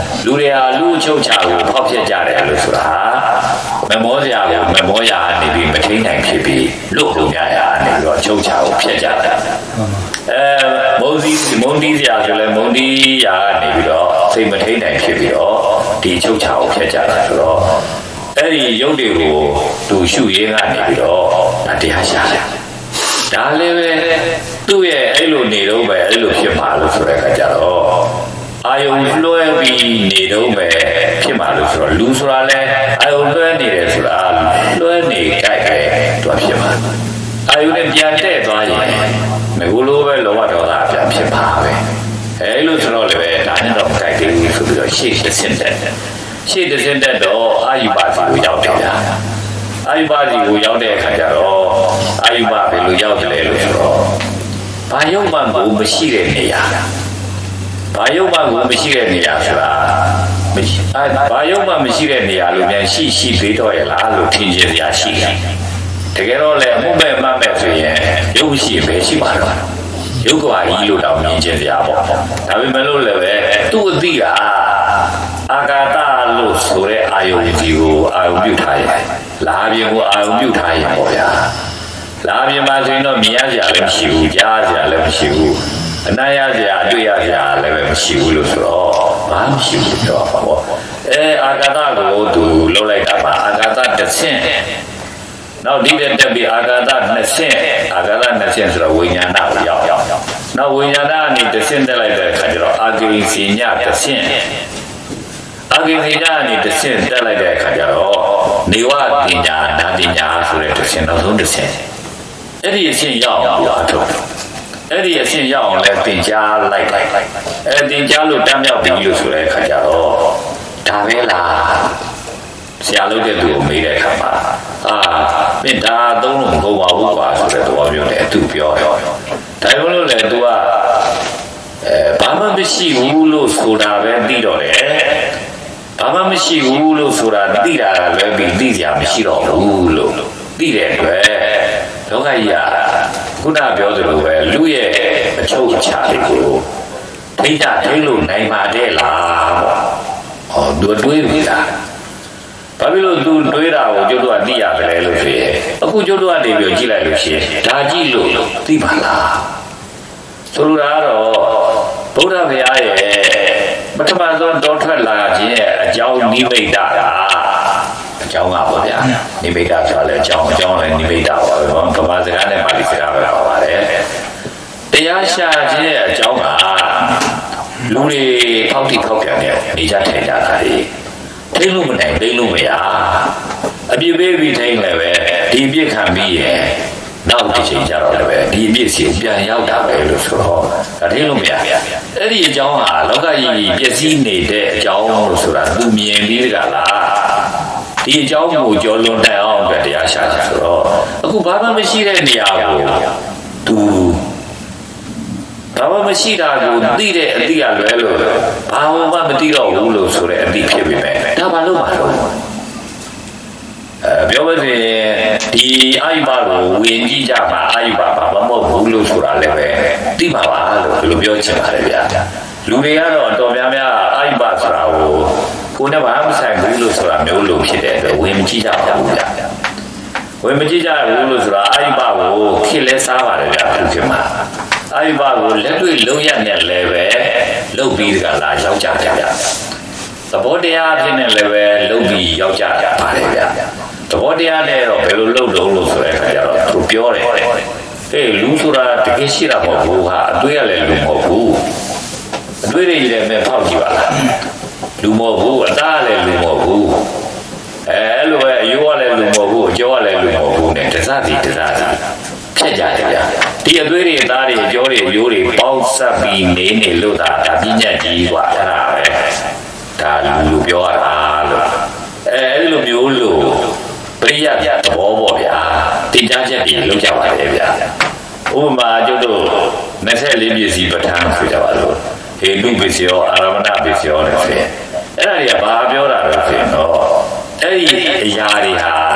လူတွေဟာလူချုပ်ချကိုဖောက်ဖျက်ကြတယ်လို့ဆိုတာမမောစရာကိုမမောရာနေပြီးမထိန်နိုင်ဖြစ်ပြီးလွတ်ကုန်ကြရနေပြီးတော့ချုပ်ချကိုဖျက်ကြတယ်မုံတီးစရာဆိုလဲမုံတီးရာနေပြီးတော့စိတ်မထိန်နိုင်ဖြစ်ပြီးတော့ဒီချုပ်ချကိုဖျက်ကြတာဆိုတော့အဲ့ဒီရုပ်တွေကိုသူရှုရင်းကနေပြီးတော့တရားရှာတယ်ဒါလည်းပဲသူ့ရဲ့အဲ့လိုနေတော့ပဲအဲ့လိုဖြစ်ပါလို့ဆိုတဲ့အခါကျတော့အာယုံလွှဲပြီးနေတော့ပဲဖြစ်ပါလို့ဆိုတော့လူဆိုတာလဲအာယုံလွှဲနေတယ်ဆိုတာလွှဲနေကြိုက်တယ်သူဖြစ်ပါအာယုံနဲ့ပြန်တဲ့သွားရင်မကူလို့ပဲလောဘဒေါသပြန်ဖြစ်ပါပဲအဲ့လိုဆိုတော့လည်းပဲဒါနဲ့တော့မကြိုက်သေးဘူးဆိုပြီးတော့ရှေ့တစ်ဆင့်တက်ရှေ့တစ်ဆင့်တက်တော့အာယုပါစီကိုရောက်တယ်ဗျာအာယုပါစီကိုရောက်တဲ့အခါကျတော့အာယုပါဘယ်လိုရောက်တယ်လို့ဆိုတော့ဘာယုံမှကိုမရှိတဲ့နေရာဘာယုံမှကိုမရှိတဲ့နေရာဆိုတာဘာယုံမှမရှိတဲ့နေရာလို့ပြန်ရှိသေးတော့ရလားလို့ထင်ကြစရာရှိတယ်တကယ်တော့လေအမှုမဲ့မှမဲ့ဆိုရင်ရုပ်ရှိပဲရှိပါတော့ရုပ်ကွာကြီးလို့တော့မြင်ကြစရာပေါ့ဒါပေမဲ့လို့လည်းပဲသူ့အသိကအာဂါတလို့ဆိုတဲ့အာယုံကြီးကိုအာယုံပြုထားရင်လာပြင်ကိုအာယုံပြုထားရင်ပေါ့ဗျာလာပြင်မှာဆိုရင်တော့မြင်ရစရာလည်းမရှိဘူးကြားစရာလည်းမရှိဘူးအနာရစရာအတွေ့ရစရာလည်းပဲမရှိဘူးလို့ဆိုတော့ဘာမှမရှိဘူးပြောပါပေါ့အာဂါတကိုသူလှုပ်လိုက်တာပါအာဂါတတစ်ဆင့်နောက်ဒီတဲ့တက်ပြီးအာဂါတနှစ်ဆင့်အာဂါတနှစ်ဆင့်ဆိုတော့ဝိညာဏကိုရောက်နောက်ဝိညာဏကနေတစ်ဆင့်တက်လိုက်တဲ့အခါကျတော့အာဂိစီညတစ်ဆင့်အာဂိစီညကနေတစ်ဆင့်တက်လိုက်တဲ့အခါကျတော့နေဝပညာဓာပညာဆိုတဲ့တစ်ဆင့်နောက်ဆုံးတစ်ဆင့်အဲ့ဒီအဆင့်ရောက်အောင်ပြောထုတ်အဲ့ဒီအဆင့်ရောက်အောင်လဲသင်ကြားလိုက်သင်ကြားလို့တမ်းမြောက်ပြီလို့ဆိုတဲ့အခါကျတော့ဒါပဲလားဆရာလုပ်တဲ့သူကိုမေးတဲ့အခါမှာမင်းဒါသုံးလို့မဟုတ်ပါဘူးကွာဆိုတဲ့သဘောမျိုးနဲ့သူပြောတော့ဒါကြောင့်လို့လေသူကဘာမှမရှိဘူးလို့ဆိုတာပဲသိတော့တယ်ဘာမှမရှိဘူးလို့ဆိုတာသိတာလည်းပြီးသိကြမရှိတော့ဘူးလို့သိတဲ့အတွက်လောကကြီးကခုနပြောသလိုပဲလူရဲ့အချုပ်အခြာတွေကိုထိလို့နိုင်ပါတဲ့လားပေါ့သူတွေးပြီလားဘာဖြစ်လို့သူတွေးတာကိုကျုပ်တို့ကသိရတယ်လို့ဆိုရင်အခုကျုပ်တို့ကနေပြီးကြည့်လိုက်လို့ရှိရင်ဒါကြည့်လို့သိပါလားဆိုလိုတာကတော့ဗုဒ္ဓဘုရားရဲ့ပထမဆုံးတောထွက်လာခြင်းရဲ့အကြောင်းနိမိတ်တာအကြောင်းကပေါ့ဗျာနိမိတ်တာဆိုတာလည်းအကြောင်းလည်းနိမိတ်တာပါပဲဗမာစကားနဲ့ပါဠိစကားပဲပါပါတယ်တရားရှာခြင်းရဲ့အကြောင်းကလူတွေဖောက်ပြန်နေကြထိုင်ကြတာလေထိလို့မနိုင်သိလို့မရအပြစ်ပေးပြီးထိလည်းပဲဒီအပြစ်ခံပြီးရဲ့နောက်တစ်ချိန်ကျတော့လည်းပဲဒီအပြစ်စီပြန်ရောက်တာပဲလို့ဆိုတော့ဒါထိလို့မရအဲ့ဒီအကြောင်းဟာလောကကြီးပျက်စီးနေတဲ့အကြောင်းလို့ဆိုတာသူမြင်ပြီးကြလားဒီအကြောင်းကိုကြော်လွန်တန်အောင်အတွက်တရားရှာတာဆိုတော့အခုဘာမှမရှိတဲ့နေရာကိုသူဘာမှမရှိတာကိုသိတဲ့အသိကလွဲလို့ဘာမှမသိတော့ဘူးလို့ဆိုတဲ့အသိဖြစ်ပြီမဲ့ဒါဘာလို့မလို့ပြောပါစေဒီအာယုဘကိုဝင်ကြည့်ကြမှာအာယုဘဘာမှမဟုတ်ဘူးလို့ဆိုတာလည်းပဲသိပါပါလို့ဒီလိုပြောချင်ပါတယ်ဗျာလူတွေကတော့တော်များများအာယုဘဆိုတာကိုနဲ့ဘာမှမဆိုင်ဘူးလို့ဆိုတာမျိုးလို့ဖြစ်တဲ့အတွက်ဝင်မကြည့်ကြပါဘူးဗျာဝင်မကြည့်ကြဘူးလို့ဆိုတာအာယုဘကိုခေလဲစားပါတယ်ဗျာသူခင်မှာအာယုဘကိုလက်တွေ့လုံးရနဲ့လည်းပဲလုတ်ပြီးကလာရောက်ကြကြဗျာသဘောတရားဖြစ်နေလည်းပဲလုတ်ပြီးရောက်ကြကြပါတယ်ဗျာသဘောတရားနဲ့တော့ဘယ်လိုလုတ်လို့ဆိုတဲ့အခါကျတော့သူပြောတယ်လူဆိုတာတကယ်ရှိတာမဟုတ်ဘူးဟာအတွေ့ရလည်းလူမဟုတ်ဘူးအတွေ့တွေလည်းမဲ့ဖောက်ကြည့်ပါလားလူမဟုတ်ဘူးအသားလည်းလူမဟုတ်ဘူးအဲ့လိုပဲအယိုးကလည်းလူမဟုတ်ဘူးအကျော်ကလည်းလူမဟုတ်ဘူးနဲ့တစားစီဖြတ်ကြတယ်ဗျာဒီအသွေးတွေအသားတွေအကျော်တွေအယိုးတွေပေါင်းစပ်ပြီးနေလို့ဒါပညာကြီးกว่าအဲ့ဒါပဲဒါလူပြောရတာလို့အဲ့လိုမျိုးလို့ပရိယတ်သဘောပေါ့ဗျာတင်ကြားချက်တွေလုပ်ကြပါတယ်ဗျာဥပမာကျုပ်တို့24ပစ္စည်းပဋ္ဌာန်းဆိုကြပါလို့ဟေတုပစ္စယောအာရမဏပစ္စယောနဲ့ဆိုရင်အဲ့ဒါတွေကဘာပြောတာလဲဆိုရင်တော့အဲ့ဒီအရာတွေဟာ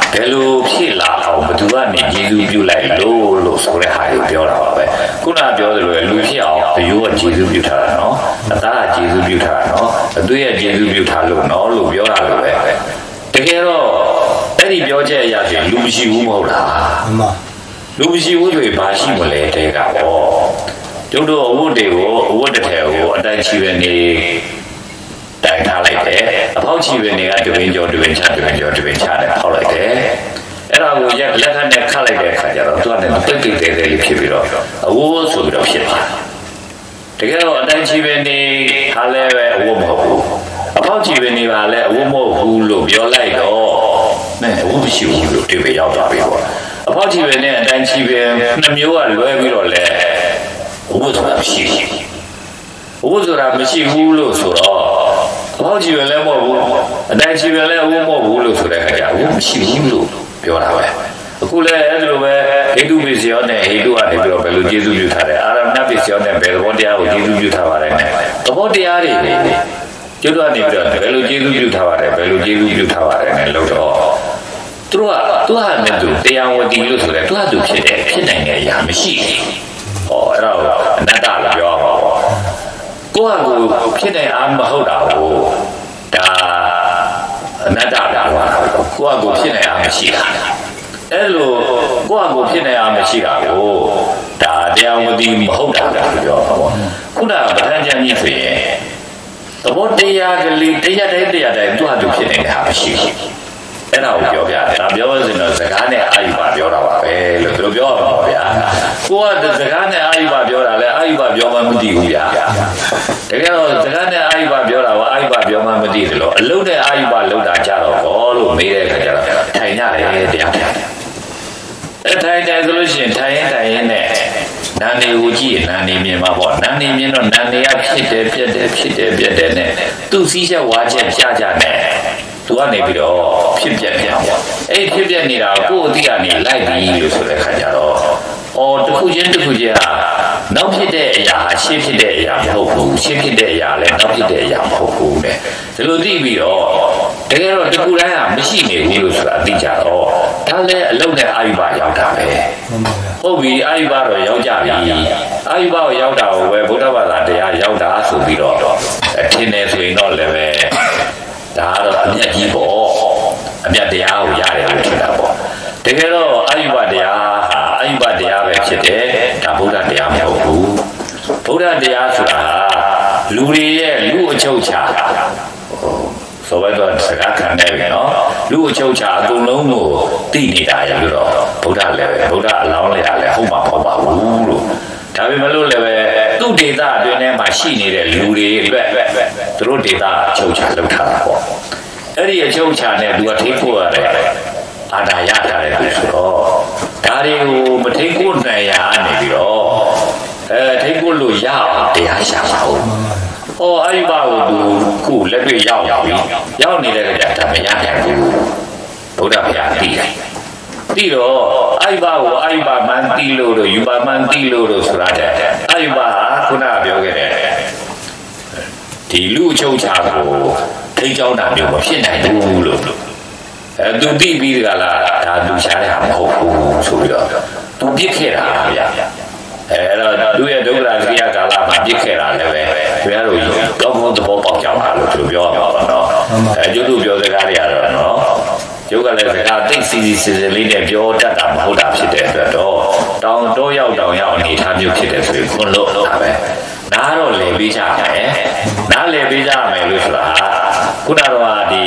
ဘယ်လိုဖြစ်လာအောင်ဘသူကနေကျေးဇူးပြုလိုက်လို့ဆိုတဲ့ဟာကိုပြောတာပါပဲခုနပြောသလိုလူဖြစ်အောင်အယိုးကကျေးဇူးပြုထားတာနော်အသားကကျေးဇူးပြုထားတာနော်အသွေးကကျေးဇူးပြုထားလို့နော်လို့ပြောတာလို့ပဲတကယ်တော့အဲ့ဒီပြောချက်အရဆိုလူမရှိဘူးမဟုတ်လားမှန်လူမရှိဘူးဆိုရင်ဘာရှိမလဲတဲ့ကပေါ့ကျုပ်တို့အဝတ်တွေကိုအဝတ်တစ်ထည်ကိုအတိုင်းချီပဲနေတိုင်ထားလိုက်တယ်အဖောက်ချီပဲနေကတပင်းကျော်တပင်းချတပင်းကျော်တပင်းချတယ်ဖောက်လိုက်တယ်အဲ့ဒါကိုလက်ထက်နဲ့ခတ်လိုက်တဲ့အခါကျတော့သူကလည်းပိတ်ပိတ်သေးသေးလေးဖြစ်ပြီးတော့အဝတ်ဆိုပြီးတော့ဖြစ်သွားတကယ်တော့အတိုင်းချီပဲနေဟာလည်းပဲအဝတ်မဟုတ်ဘူးအဖောက်ချီပဲနေပါလဲအဝတ်မဟုတ်ဘူးလို့ပြောလိုက်တော့နဲ့အဝတ်မရှိဘူးလို့ဒီပဲရောက်သွားပြီပေါ့အဖောက်ချီပဲနဲ့အတိုင်းချီပဲနှစ်မျိုးကလွဲပြီးတော့လဲအဝတ်ဆိုတာမရှိဘူးအဝတ်ဆိုတာမရှိဘူးလို့ဆိုတော့အဖောက်ချီပဲလည်းမဟုတ်ဘူးအတိုင်းချီပဲလည်းအဝတ်မဟုတ်ဘူးလို့ဆိုတဲ့အခါကျအဝတ်မရှိဘူးလို့ပြောတာပဲအခုလည်းအဲ့လိုပဲဟိတုပစ္စယောနဲ့ဟိတုကနေပြီးတော့ဘယ်လိုကျေးဇူးပြုထားတယ်အာရမဏပစ္စယောနဲ့ဘယ်သဘောတရားကိုကျေးဇူးပြုထားပါတယ်နဲ့သဘောတရားတွေကျွတ်ကနေပြီးတော့ဘယ်လိုကျေးဇူးပြုထားပါတယ်ဘယ်လိုကျေးဇူးပြုထားပါတယ်နဲ့လို့တော့သူကနဲ့သူတရားဝတီလို့ဆိုတယ်သူကသူဖြစ်တယ်ဖြစ်နိုင်တဲ့အရာမရှိဘူးဟောအဲ့တော့အနတ္တလို့ပြောပါဘောကိုယ့်ဟာကိုဖြစ်နိုင်အားမဟုတ်တာကိုဒါအနတ္တပြောတာကိုယ့်ဟာကိုဖြစ်နိုင်အားမရှိတာအဲ့လိုကိုယ့်ဟာကိုဖြစ်နိုင်အားမရှိတာကိုဒါတရားဝတီမဟုတ်တာလို့ပြောပါဘောခုနကပဋ္ဌာန်းကျမ်းကြီးဆိုရင်သဘောတရားကလေးတရားတိုင်းသူ့ဟာသူဖြစ်နေတာမရှိဘူးအဲ့ဒါကိုပြောပြတယ်ဒါပြောစင်တော့စကားနဲ့အာယုဘပြောတာပါပဲလို့သူတို့ပြောတာပါဗျာကိုကစကားနဲ့အာယုဘပြောတာလဲအာယုဘပြောမှမသိဘူးဗျာတကယ်တော့စကားနဲ့အာယုဘပြောတာကအာယုဘပြောမှမသိတယ်လို့အလုံးနဲ့အာယုဘလုံးတာကြတော့ဘောလို့မေးတဲ့အခါကျတော့ထိုင်ကြတယ်တရားထိုင်ထိုင်တယ်ဆိုလို့ရှိရင်ထိုင်ရင်နဲ့နာနေကိုကြည့်နာနေမြင်မှာပေါ့နာနေမြင်တော့နာနေရဖြစ်တယ်ပြက်တယ်နဲ့သူ့စီးချက်ဝါချက်ကြနဲ့သူကနေပြီးတော့ဖြစ်ပြက်ပြန်ပေါ့အဲ့ဖြစ်ပြက်နေတာကိုယ့်အတိကနေလိုက်ပြီးလို့ဆိုတဲ့ခါကျတော့တခုချင်းဟာနောက်ဖြစ်တဲ့အရာဟာရှင်းဖြစ်တဲ့အရာမဟုတ်ဘူးရှင်းဖြစ်တဲ့အရာလည်းနောက်ဖြစ်တဲ့အရာမဟုတ်ဘူးတဲ့ဒီလိုသိပြီးတော့တကယ်တော့တခုတိုင်းဟာမရှိနေဘူးလို့ဆိုတာသိကြတော့ဒါလည်းအလုံးနဲ့အာယုဘရောက်တာပဲဟုတ်ပြီအာယုဘတော့ရောက်ကြပြီအာယုဘကိုရောက်တာကိုပဲဗုဒ္ဓဘာသာတရားရောက်တာဆိုပြီးတော့ထင်တယ်ဆိုရင်တော့လည်းပဲဒါကတော့အမြတ်ကြီးပေါ့အမြတ်တရားကိုရတယ်လို့ထင်တာပေါ့တကယ်တော့အာယုဘတရားဟာအာယုဘတရားပဲဖြစ်တယ်ဒါဗုဒ္ဓတရားမဟုတ်ဘူးဗုဒ္ဓတရားဆိုတာလူတွေရဲ့လူအချုပ်ချာဆိုတော့စကားခံနေပြီနော်လူအချုပ်ချာအကုန်လုံးကိုသိနေတာရလို့တော့ဗုဒ္ဓလည်းပဲဗုဒ္ဓအလောင်းလည်းရတယ်ဟုတ်မှာပေါ့ပါဘူးလို့ဒါပေမဲ့လို့လည်းပဲသူ့ဒေသအတွင်းထဲမှာရှိနေတဲ့လူတွေအတွက်သူတို့ဒေသအချုပ်ချာလုပ်ထားတာပေါ့အဲ့ဒီအချုပ်ချာနဲ့သူကထိဖို့ရတယ်အာဏာရထားတယ်လို့ဆိုတော့ဒါတွေကိုမထိဖို့နိုင်ရနေပြီးတော့ထိဖို့လို့ရအောင်တရားရှာပါဦးအာယုဘကိုသူခုလက်တွေ့ရောက်နေတဲ့ကြတာမရနိုင်ဘူးဗုဒ္ဓဘုရားသိတယ်ပြီးတော့အာယုဘကိုအာယုဘမှန်သိလို့ယူဘမှန်သိလို့ဆိုတာတဲ့အာယုဘဟာခုနကပြောခဲ့တယ်ဒီလူအချုပ်ချာကိုထိန်းကျောင်းတာမျိုးမဖြစ်နိုင်ဘူးလို့သူသိပြီးကြလားဒါလူရှားတာမဟုတ်ဘူးဆိုပြီးတော့သူပြစ်ခဲ့တာဗျာအဲ့တော့သူရဲ့ဒုက္ခရာကိယကာလမှာပြစ်ခဲ့တာလည်းပဲဘုရားတို့ကောင်းကောင်းသဘောပေါက်ကြပါလို့သူပြောရမှာပါနော်ကျုပ်တို့ပြောစကားတွေကတော့နော်ကျုပ်ကလည်းစကားသိစီလေးနဲ့ပြောတတ်တာမဟုတ်တာဖြစ်တဲ့အတွက်တော့တောရောက်အနေထားမျိုးဖြစ်တယ်ဆိုရင်ခွန်းလို့တာပဲနားတော့လေပေးကြမယ်နားလေပေးကြမယ်လို့ဆိုတာခုနကတော့ဒီ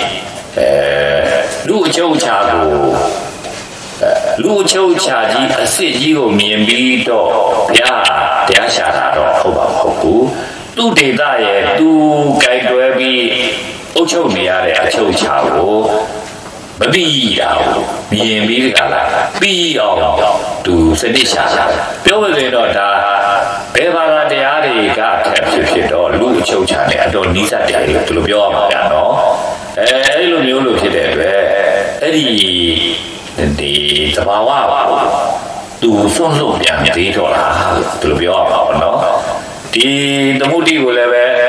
လူအချုပ်ချာကိုလူအချုပ်ချာကြီးအစ်စ်ကြီးကိုမြင်ပြီးတော့ဘုရားတရားရှာတာတော့ဟုတ်ပါမဟုတ်ဘူးသူ့ဒေသရဲ့သူကြိုက်တွဲပြီးအုပ်ချုပ်နေရတဲ့အချုပ်ချာကိုမပြီးတာမြင်ပြီးကြလားပြီးအောင်သူစနစ်ရှာတာပြောလို့ဆိုတော့ဒါဘယ်ဘာသာတရားတွေကဖြစ်တော့လူအချုပ်ချာနဲ့အတော်နီးစပ်တယ်လို့သူလိုပြောရမှာဗျာနော်အဲ့လိုမျိုးလို့ဖြစ်တဲ့အတွက်အဲ့ဒီသဘာဝပါသူစွန့်လို့ပြန်သေးတော့လားသူလိုပြောရမှာပေါ့နော်ဒီသမုဒ္ဒိကိုလည်းပဲ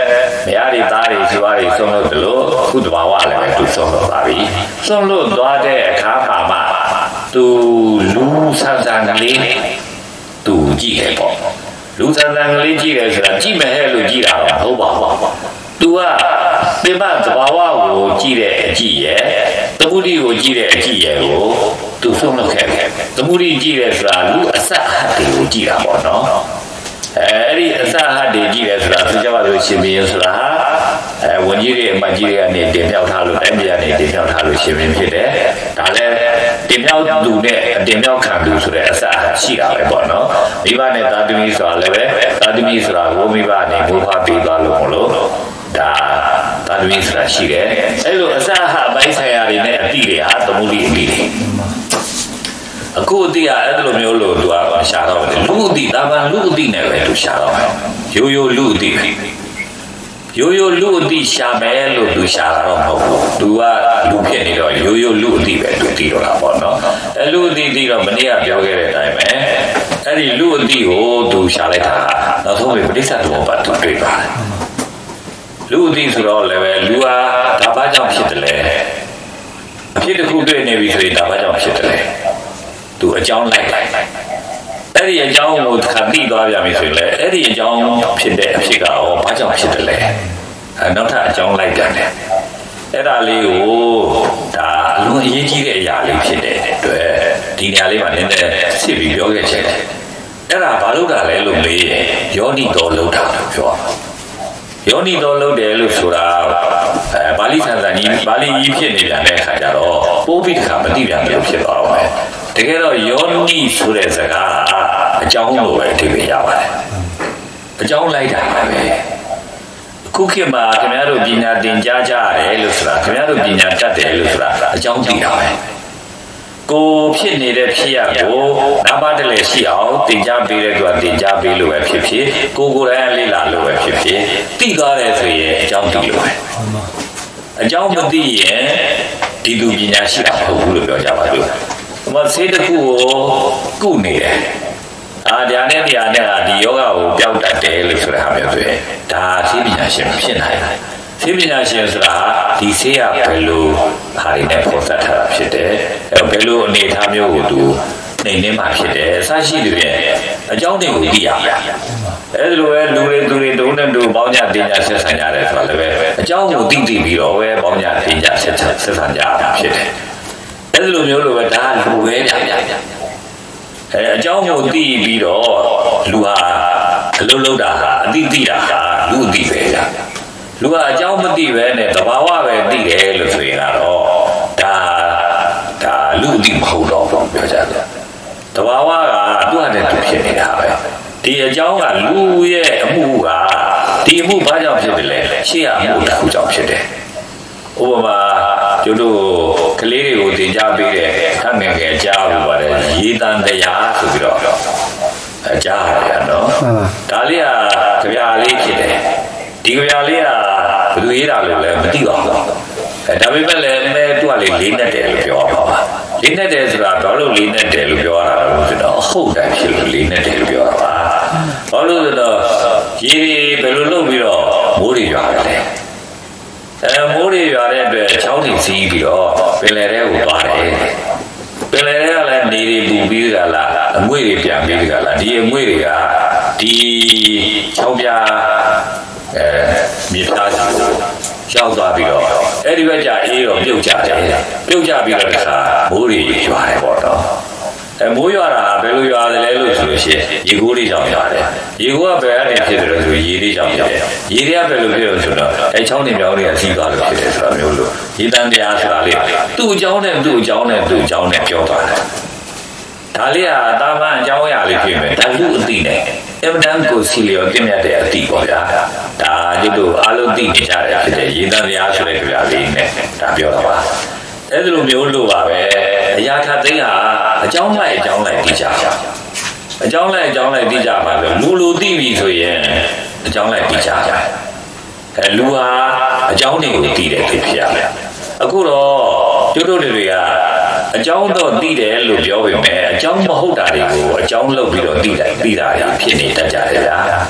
ရားတွေသားတွေကျွားတွေဆုံးလို့တယ်လို့ခုတဘာဝလည်းပဲသူဆုံးတော့ပါပြီဆုံးလို့သွားတဲ့အခါမှာသူလူဆန်းဆန်းကလေးသူကြည့်တယ်ပေါ့လူဆန်းဆန်းကလေးကြည့်တယ်ဆိုတာကြည့်မယ်ဟဲ့လို့ကြည့်တာတော့ဟုတ်ပါဘူးသူကပြမတဘာဝကိုကြည့်တဲ့အကြည့်ရဲ့သမုဒိကိုကြည့်တဲ့အကြည့်ရဲ့ကိုသူဆုံးလို့ခဲ့တယ်သမုဒိကြည့်တယ်ဆိုတာလူအစအဟတ်တွေကိုကြည့်တာပေါ့နော်အဲ့ဒီအစအဟတ်တွေကြည့်တယ်ဆိုတာသူကြောက်လို့ရှင်ဘီရင်ဆိုတာဝန်ကြီးတွေအမတ်ကြီးတွေကနေတင်ပြထားလို့တိုင်းပြည်ကနေတင်ပြထားလို့ရှင်ဘီဖြစ်တယ်ဒါလည်းတင်ပြသူနဲ့တင်ပြခံသူဆိုတဲ့အစအဟတ်ရှိတာပဲပေါ့နော်မိဘနဲ့သာသမီဆိုတာလည်းပဲသာသမီဆိုတာကိုမိဘနဲ့ဘိုးဘွားပေးသွားလို့မလို့ဒါသာသမီဆိုတာရှိတယ်အဲ့လိုအစအဟတ်အပိုင်းဆိုင်ရာတွေနဲ့အတိတွေဟာသမုဒိအတိတွေအခုအတိကအဲ့လိုမျိုးလို့သူကရှာတော့တယ်လူအတိတာဗန်လူအတိနဲ့ပဲသူရှာတော့တယ်ရိုးရိုးလူအတိရိုးရိုးလူအတိရှာမယ်လို့သူရှာတာတော့မဟုတ်ဘူးသူကလူဖြစ်နေတော့ရိုးရိုးလူအတိပဲသူတည်တော့တာပေါ့နော်အဲ့လူအတိတည်တော့မနေ့ကပြောခဲ့တဲ့အတိုင်းပဲအဲ့ဒီလူအတိကိုသူရှာလိုက်တာနောက်ဆုံးပဲပဋိစ္စသမုပ္ပါဒ်သူတွေ့ပါတယ်လူအတိဆိုတော့လည်းပဲလူဟာဒါဘာကြောင့်ဖြစ်တယ်လဲအဖြစ်တစ်ခုတွေ့နေပြီဆိုရင်ဒါဘာကြောင့်ဖြစ်တယ်လဲသူအကြောင်းလိုက်အဲ့ဒီအကြောင်းကိုခတိသွားပြပြီဆိုရင်လည်းအဲ့ဒီအကြောင်းဖြစ်တဲ့အဖြစ်ကရောဘာကြောင့်ဖြစ်တယ်လဲနောက်ထပ်အကြောင်းလိုက်ပြန်တယ်အဲ့ဒါလေးကိုဒါအလွန်အရေးကြီးတဲ့အရာလေးဖြစ်တဲ့အတွက်ဒီနေရာလေးမှာနည်းနည်းစစ်ပြီးပြောခဲ့ချင်တယ်အဲ့ဒါဘာလို့တာလဲလို့မေးရင်ယောနိတော်လောက်တာလို့ပြောယောနိတော်လောက်တယ်လို့ဆိုတာပါဠိဆန်ဆန်ကြီးပါဠိကြီးဖြစ်နေပြန်တဲ့အခါကျတော့ပိုးပြီးတခါမသိပြန်လို့ဖြစ်သွားတော့မယ်တကယ်တော့ယောနိဆိုတဲ့စကားအကြောင်းလို့ပဲအဓိပ္ပာယ်ရပါတယ်အကြောင်းလိုက်တာပဲအခုခေတ်မှာခင်ဗျားတို့ပညာသင်ကြားကြရတယ်လို့ဆိုတာခင်ဗျားတို့ပညာတတ်တယ်လို့ဆိုတာအကြောင်းသိတာပဲကိုဖြစ်နေတဲ့ဖြစ်ရကိုနာပါတလည်းရှိအောင်သင်ကြားပေးတဲ့သူကသင်ကြားပေးလို့ပဲဖြစ်ဖြစ်ကိုယ်တိုင်လေ့လာလို့ပဲဖြစ်ဖြစ်သိသွားတယ်ဆိုရင်အကြောင်းသိလို့ပဲအကြောင်းမသိရင်ဒီလူပညာရှိတာမဟုတ်ဘူးလို့ပြောကြပါလို့ဒီမှာဆေးတစ်ခုကိုကုနေတယ်ဒါနဲ့တရားနဲ့ဒီယောဂကိုပျောက်တတ်တယ်လို့ဆိုတဲ့ဟာမျိုးဆိုရင်ဒါဆေးပညာရှင်ဖြစ်နိုင်တယ်ဆေးပညာရှင်ဆိုတာဒီဆေးရဘယ်လိုဟာတွေနဲ့ပေါ်သက်ထားတာဖြစ်တယ်အဲဘယ်လိုအနေအထားမျိုးကိုသူနေမှာဖြစ်တယ်အစရှိတဲ့ပြင်အကြောင်းတွေကိုသိရမယ်အဲဒီလိုပဲလူတွေသူတွေတုံးနဲ့တူပေါင်းကြတင်ကြဆက်ဆံကြတယ်ဆိုတာလည်းပဲအကြောင်းကိုသိပြီးတော့ပဲပေါင်းကြတင်ကြဆက်ဆံကြတာဖြစ်တယ်အဲဒီလိုမျိုးလိုပဲဒါလူပဲဗျအကြောင်းကိုသိပြီးတော့လူဟာအလုံးလုံးတာဟာအတိသိတာဟာလူအတိပဲဗျလူကအကြောင်းမသိပဲနဲ့တဘာဝပဲသိတယ်လို့ဆိုရင်တော့ဒါလူအတိမဟုတ်တော့ဘူးပြောကြတယ်တဘာဝကသူ့ဟာနဲ့သူဖြစ်နေတာပဲဒီအကြောင်းကလူရဲ့အမှုကဒီအမှုဘာကြောင့်ဖြစ်တယ်လဲရှေ့ကအမှုတစ်ခုကြောင့်ဖြစ်တယ်ဥပမာကျတို့ကလေးတွေကိုသင်ကြားပေးတဲ့ခန့်ငယ်ငယ်ကြားလို့ပါတယ်ရေးတန်တရားဆိုပြီးတော့ကြားရတယ်နော်ဒါလေးကကြပြလေးဖြစ်တယ်ဒီကြပြလေးကဘယ်လိုရေးတာလို့လဲမသိပါဘူးဒါပေမဲ့လည်းသူကလေးလေးနဲ့တယ်လို့ပြောပါပါလေးနဲ့တယ်ဆိုတာဘာလို့လေးနဲ့တယ်လို့ပြောရတာလဲဆိုတော့အဟုတ်တိုင်းဖြစ်လို့လေးနဲ့တယ်လို့ပြောတာပါဘာလို့လဲဆိုတော့ရေဘယ်လိုလုပ်ပြီးတော့မိုးတွေရွာတယ်မိုးတွေရွာတဲ့အတွက်ချောင်းတွေစီးပြီးတော့ပင်လယ်ထဲကိုပါတယ်ပင်လယ်ထဲကလည်းနေတွေပူပြီးကြလားအငွေ့တွေပြန်ပြီးကြလားဒီအငွေ့တွေကဒီချောင်းပြမြေသားစီကိုရောက်သွားပြီးတော့အဲ့ဒီဘက်ကျအေးတော့ပြုတ်ကြတယ်ပြုတ်ကြပြီးတော့တခါမိုးတွေရွာတယ်ပေါ့နော်မိုးရွာတာဘယ်လိုရွာတယ်လဲလို့ဆိုလို့ရှိရင်ရေကိုးလေးကြောင့်ရွာတယ်ရေကိုးကဘယ်ကနေဖြစ်တယ်လဲဆိုရေလေးကြောင့်ဖြစ်တယ်ရေတွေကဘယ်လိုဖြစ်လို့ဆိုတော့ချောင်းတွေမြောင်းတွေကစီးသွားလို့ဖြစ်တယ်ဆိုတာမျိုးလို့ရေတန်တရားဆိုတာလေးသူ့အကြောင်းနဲ့သူ့အကြောင်းနဲ့သူ့အကြောင်းနဲ့ပြောသွားတယ်ဒါလေးကအသားပန်းအကြောင်းအရာလေးဖြစ်မယ်ဒါလူအသိနဲ့အမတန်ကိုစီလျော်တင်မြတ်တဲ့အသိပေါ့ဗျာဒါကျတို့အားလုံးသိနေကြတယ်ဖြစ်တယ်ရေတန်တရားဆိုတဲ့ကြပြလေးနဲ့ဒါပြောတာပါအဲ့ဒီလိုမျိုးလို့ပါပဲအရာထသိဟာအကြောင်းလိုက်သိကြအကြောင်းလိုက်သိကြပါလို့လူသိပြီဆိုရင်အကြောင်းလိုက်သိကြလူဟာအကြောင်းတွေကိုသိတယ်ဖြစ်ရတယ်အခုတော့ကျတို့တွေကအကြောင်းတော့သိတယ်လို့ပြောပေမဲ့အကြောင်းမဟုတ်တာတွေကိုအကြောင်းလုပ်ပြီးတော့သိတာဖြစ်နေတတ်ကြတယ်ဗျာ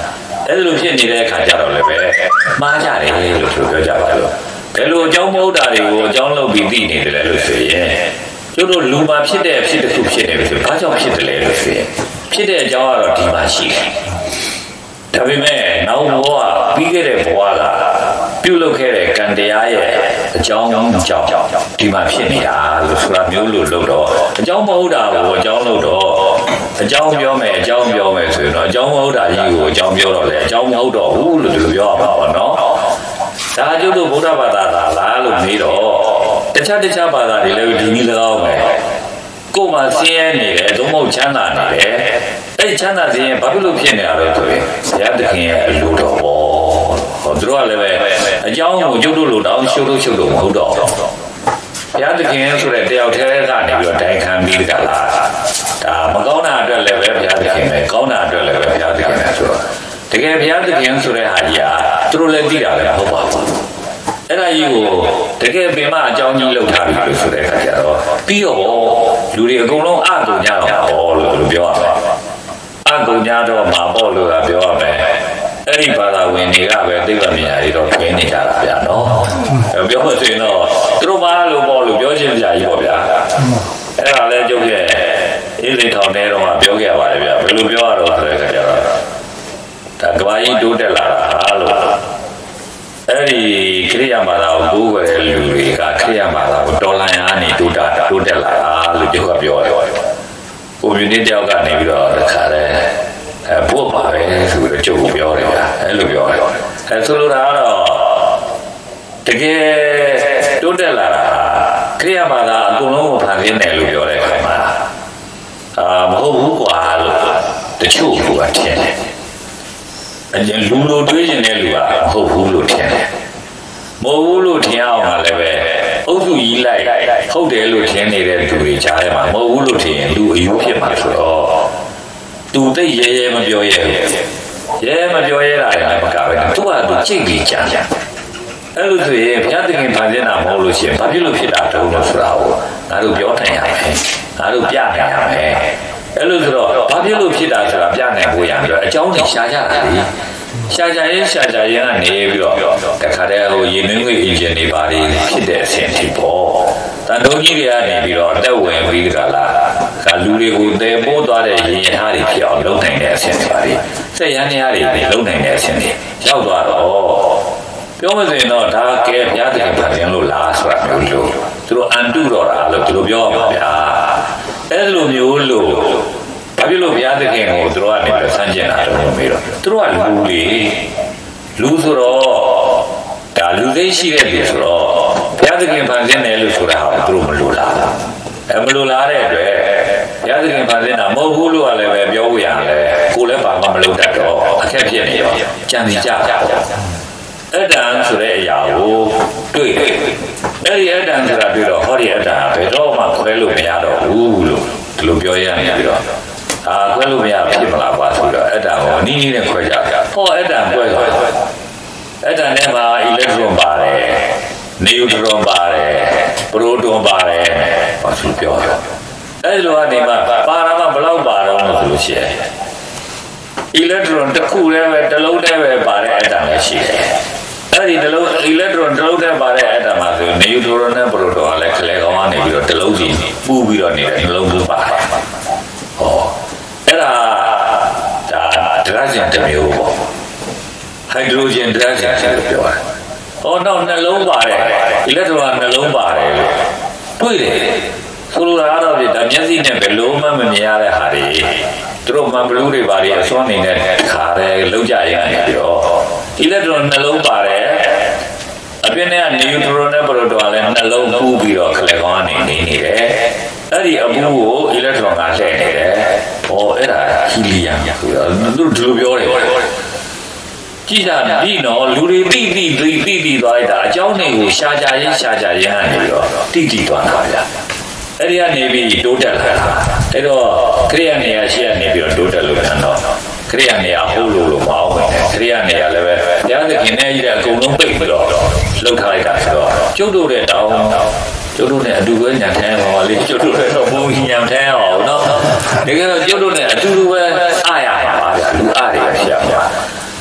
အဲ့လိုဖြစ်နေတဲ့အခါကျတော့လည်းပဲမှားကြတယ်လို့ပြောကြပါလို့ဘယ်လိုအကြောင်းမဟုတ်တာတွေကိုအကြောင်းလုပ်ပြီးသိနေတယ်လို့ဆိုရင်ကျတို့လူမှာဖြစ်တဲ့အဖြစ်တစ်ခုဖြစ်နေပြီဆိုဘာကြောင့်ဖြစ်တယ်လဲလို့ဆိုရင်ဖြစ်တဲ့အကြောင်းကတော့ဒီမှာရှိတယ်ဒါပေမဲ့နောက်ဘဝပြီးခဲ့တဲ့ဘဝကပြုလုပ်ခဲ့တဲ့ကံတရားရဲ့အကြောင်းကြောင့်ဒီမှာဖြစ်နေတာလို့ဆိုတာမျိုးလို့လို့တော့အကြောင်းမဟုတ်တာကိုအကြောင်းလို့တော့အကြောင်းပြောမယ်ဆိုရင်တော့အကြောင်းမဟုတ်တာကြီးကိုအကြောင်းပြောတော့လေအကြောင်းမဟုတ်တော့ဘူးလို့ဒီလိုပြောရမှာပေါ့နော်ဒါကျတို့ဗုဒ္ဓဘာသာလားလို့မေးတော့တခြားဘာသာတွေလည်းဒီနည်း၎င်းပဲကိုယ်မှာဆင်းရဲနေတယ်သို့မဟုတ်ချမ်းသာနေတယ်အဲ့ချမ်းသာခြင်းဘာဖြစ်လို့ဖြစ်နေရလဲဆိုရင်ဘုရားသခင်ရဲ့အလိုတော်ပေါ့ဟောသူတို့ကလည်းပဲအကြောင်းကိုကျုပ်တို့လိုတောင်းရှုပ်လို့မဟုတ်တော့ဘုရားသခင်ဆိုတဲ့တယောက်တည်းကနေပြီးတော့တိုင်ခံပြီးကြလားဒါမကောင်းတာအတွက်လည်းပဲဘုရားသခင်ပဲကောင်းတာအတွက်လည်းပဲဘုရားသခင်ပဲဆိုတော့တကယ်ဘုရားသခင်ဆိုတဲ့ဟာကြီးကသူတို့လည်းသိတာလည်းမဟုတ်ပါဘူးအဲ့ဒါကြီးကိုတကယ်ပင်မအကြောင်းကြီးလောက်ထားပြီလို့ဆိုတဲ့အခါကျတော့ပြီးတော့လူတွေအကုန်လုံးအကုန်ကြတော့ဟောလို့ပြောရမယ်အကုန်ကြတော့မှာပေါ့လို့ပြောရမယ်အဲ့ဒီဘာသာဝင်တွေကပဲသိပ္ပံပညာတွေတော့ခင်းနေကြတာဗျာနော်ပြောလို့ဆိုရင်တော့သူတို့ဘာလို့ပေါ့လို့ပြောချင်းကြာကြီးပေါ့ဗျာအဲ့ဒါလည်းကျုပ်ရဲ့အေးစိထောင်ထဲတော့ပြောခဲ့ပါတယ်ဗျာဘယ်လိုပြောရတော့ဆိုတဲ့အခါကျတော့ဒါကဘာကြီးတိုးတက်လာတာလို့အဲ့ဒီခရိယာဘာသာကိုကိုးကွယ်တဲ့လူတွေကခရိယာဘာသာကိုတော်လန်အားနေတိုးတက်လာတာလို့ကျုပ်ကပြောတယ်ကိုမြူနစ်တယောက်ကနေပြီးတော့တခါတည်းပို့ပါပဲဆိုပြီးတော့ကျုပ်ကိုပြောတယ်ဗျာအဲ့လိုပြောတယ်ဆိုလိုတာကတော့တကယ်တိုးတက်လာတာခရိယာဘာသာအကုန်လုံးကိုဖန်ဆင်းတယ်လို့ပြောတဲ့အခါမှာမဟုတ်ဘူးကွာလို့တချို့ကထင်တယ်အရင်လူလိုတွေးနေတဲ့လူကမဟုတ်ဘူးလို့ထင်တယ်မဟုတ်ဘူးလို့ထင်အောင်ကလည်းပဲအုပ်စုကြီးလိုက်ဟုတ်တယ်လို့ထင်နေတဲ့သူတွေကြားထဲမှာမဟုတ်ဘူးလို့ထင်ရင်လူအယူဖြစ်မှာဆိုတော့သူသိရဲမပြောရဲမပြောရဲတာလည်းမကပဲသူကသူကြိတ်ပြီးကြံအဲ့လိုဆိုရင်ဘုရားသခင်ဖန်ဆင်းတာမဟုတ်လို့ရှိရင်ဘာဖြစ်လို့ဖြစ်တာတုံးလို့ဆိုတာကိုငါတို့ပြောနိုင်ရမယ်ငါတို့ပြနိုင်ရမယ်အဲ့လိုဆိုတော့ဘာဖြစ်လို့ဖြစ်တာဆိုတာပြနိုင်ဖို့ရပြီးတော့အကြောင်းတွေရှာကြတာလေရှာကြရင်ကနေပြီးတော့တခါတည်းဟိုရေနွေးငွေအင်ဂျင်တွေပါလေဖြစ်တဲ့အဆင့်ထိပေါ့တန်တော်ကြီးတွေကနေပြီးတော့အသက်ဝင်ပြီးကြလားဒါလူတွေကိုတဲပိုးသွားတဲ့ရေရထားတွေဖြစ်အောင်လုပ်နိုင်တဲ့အဆင့်တွေပါလေစက်ရန်ရားတွေလုပ်နိုင်တဲ့အဆင့်တွေရောက်သွားတော့ပြောမစင်တော့ဒါကဲဘုရားသခင်ဖန်ဆင်းလို့လားဆိုတာမျိုးလို့သူတို့အန်တုတော့တာလို့သူတို့ပြောပါဗျာအဲ့လိုမျိုးလို့ဘာဖြစ်လို့ဘုရားသခင်ကိုသူတို့ကနေပြီးဆန်းကျင်တာတော့မေးတော့သူတို့ကလူဆိုတော့ဒါလူသိရှိတဲ့လူဆိုတော့ဘုရားသခင်ဖန်ဆင်းတယ်လို့ဆိုတာဟာသူတို့မလိုလားမလိုလားတဲ့အတွက်ဘုရားသခင်ဖန်ဆင်းတာမဟုတ်ဘူးလို့ကလည်းပဲပြောဖို့ရတယ်ကိုလည်းဘာမှမလုပ်တတ်တော့အခက်ဖြစ်နေရောကြံစီကြတာအတ္တန်ဆိုတဲ့အရာကိုတွေ့တယ်အဲ့ဒီအတ္တန်ဆိုတာတွေ့တော့ဟောဒီအတ္တဘယ်တော့မှခွဲလို့မရတော့ဘူးလို့ဒီလိုပြောရနေပြီးတော့ခွဲလို့မရဖြစ်မလားကွာဆိုတော့အတ္တကိုနီးနဲ့ခွဲကြဟောအတ္တခွဲသွားအတ္တနဲ့မှာအီလက်ထရွန်ပါတယ်နျူထရွန်ပါတယ်ပရိုတွန်ပါတယ်ဘာလို့ပြောလဲအဲ့လိုကနေမှပါရမဘလောက်ပါတော့လို့ဆိုလို့ရှိရင်အီလက်ထရွန်တစ်ခုတည်းပဲတစ်လုံးတည်းပဲပါတဲ့အတ္တလည်းရှိတယ်အဲ့ဒီတစ်လုံးအီလက်ထရွန်တစ်လုံးတည်းပါတဲ့အတ္တမှာဆိုနျူထရွန်နဲ့ပရိုတွန်ကလည်းခလဲကောင်းကနေပြီးတော့တစ်လုံးစီပူပြီးတော့နေတယ်နှလုံးသွင်းပါတယ်ဟောအဲ့ဒါဒရာဂျင်တစ်မျိုးပေါ့ဟိုက်ဒရိုဂျင်ဒရာဂျင်လို့ပြောတယ်ဟောတော့နှလုံးပါတယ်အီလက်ထရွန်နှလုံးပါတယ်တွေ့တယ်ဆိုလိုတာကတော့ဒါမျက်စိနဲ့ဘယ်လိုမှမမြင်ရတဲ့ဟာတွေသူတို့မန်ဘလူးတွေပါတွေအစွမ်းနေတဲ့ခါတယ်လောက်ကြရနေပြီးတော့အီလက်ထရွန်နှလုံးပါတယ်အပြင်ထဲကနျူထရွန်နဲ့ပရိုတွန်လည်းနှလုံးပူပြီးတော့ခလက်ကောင်းနေတယ်အဲ့ဒီအပူကိုအီလက်ထရွန်ကလှည့်နေတယ်ဟောအဲ့ဒါဟီလီယမ်ဆိုတော့သူတို့ဒီလိုပြောတယ်ကြည့်တာပြီးတော့လူတွေတိသွားလိုက်တာအကြောင်းတွေကိုရှာကြရင်ကနေပြီးတော့တိသွားတာဗျာအဲ့ဒီကနေပြီးတိုးတက်လာတာအဲ့တော့ခရိယာနေရာရှိကနေပြီးတော့တိုးတက်လို့ပြန်တော့ခရိယာနေရာဟုတ်လို့မအောင်ပဲခရိယာနေရာလည်းပဲဘုရားသခင်နဲ့ကြီးတဲ့အကုန်လုံးပိတ်ပြီးတော့လှုပ်ထားလိုက်တာဆိုတော့ကျုပ်တို့တဲ့တောင်းကျုပ်တို့နဲ့အတူပဲညာထဲဟောလေကျုပ်တို့လည်းတော့ဘုံညာထဲဟောနော်တကယ်တော့ကျုပ်တို့နဲ့အတူတူပဲအားရပါဗျာလူအားတွေဖြစ်ရပါ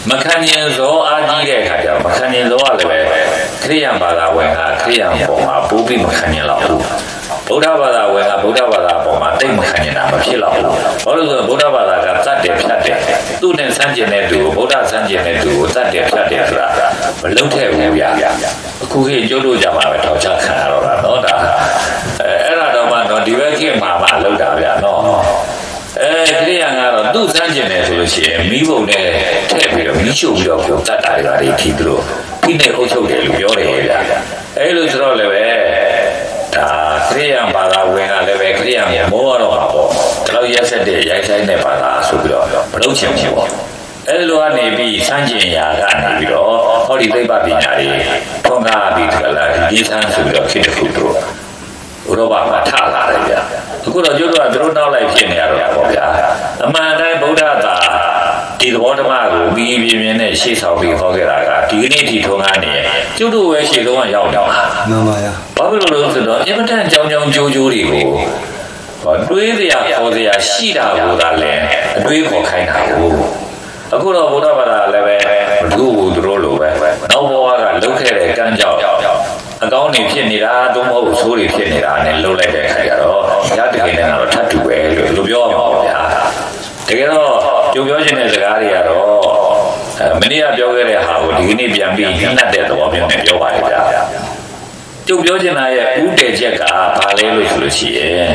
Makanya so aji deh kaca, makanya so ada kriyan pada wena kriyan poma, bubi makanya lau. Buddha pada wena Buddha pada poma, deh makanya nama pilau. Kalau tu Buddha pada kata deh, tu nen sanjay netu, Buddha sanjay netu, tadi lah. Belum tahu ya. Kuih jodoh jamaah betul cakap orang, no dah. Era doman no diwakil mama lu dah ya no. Kriyan orang tu sanjay netu sih, mibu ne. Misu biar kau tak ada hari tidur, ini kau deh lu jore ya. Lu terus lewe, dah kriyan pada wena lewe kriyan mau orang apa? Kalau ya sedih, ya saya ni pada sudah, belum siapa. Lu ane bi sanjay ya kan bi lo, hari tu babi nyari, thongga bi terlah, di sana sudah kita kudu. Uroba mata lah ya. Aku dah jodoh terus nak lagi ni apa ya? Mana Buddha dah. Di luar mana, bibi ni si sahaja kau kira, di ni thongga ni, jodoh si thongga jauh jauh. Nama ya. Bapak lu sudah, yang mana jauh jauh ribu. Dua dia kau dia si dah Buddha le, dua kau kain aku. Aku dah Buddha pada lewe, dua dulu lewe. Nau bawa lu kere kan jauh. Kau ni pun ni dah, tu mau suri pun ni dah, ni lu le deh kaya lo. Ya tu kena nak thatu lu biar mau ya. Dekero. Jauh je ni segala ya lo, meni ada jauh le hawo, di sini biang nak deh tu, biang ni jauh aja. Jauh je na ya, udah jaga, paling lu solusi.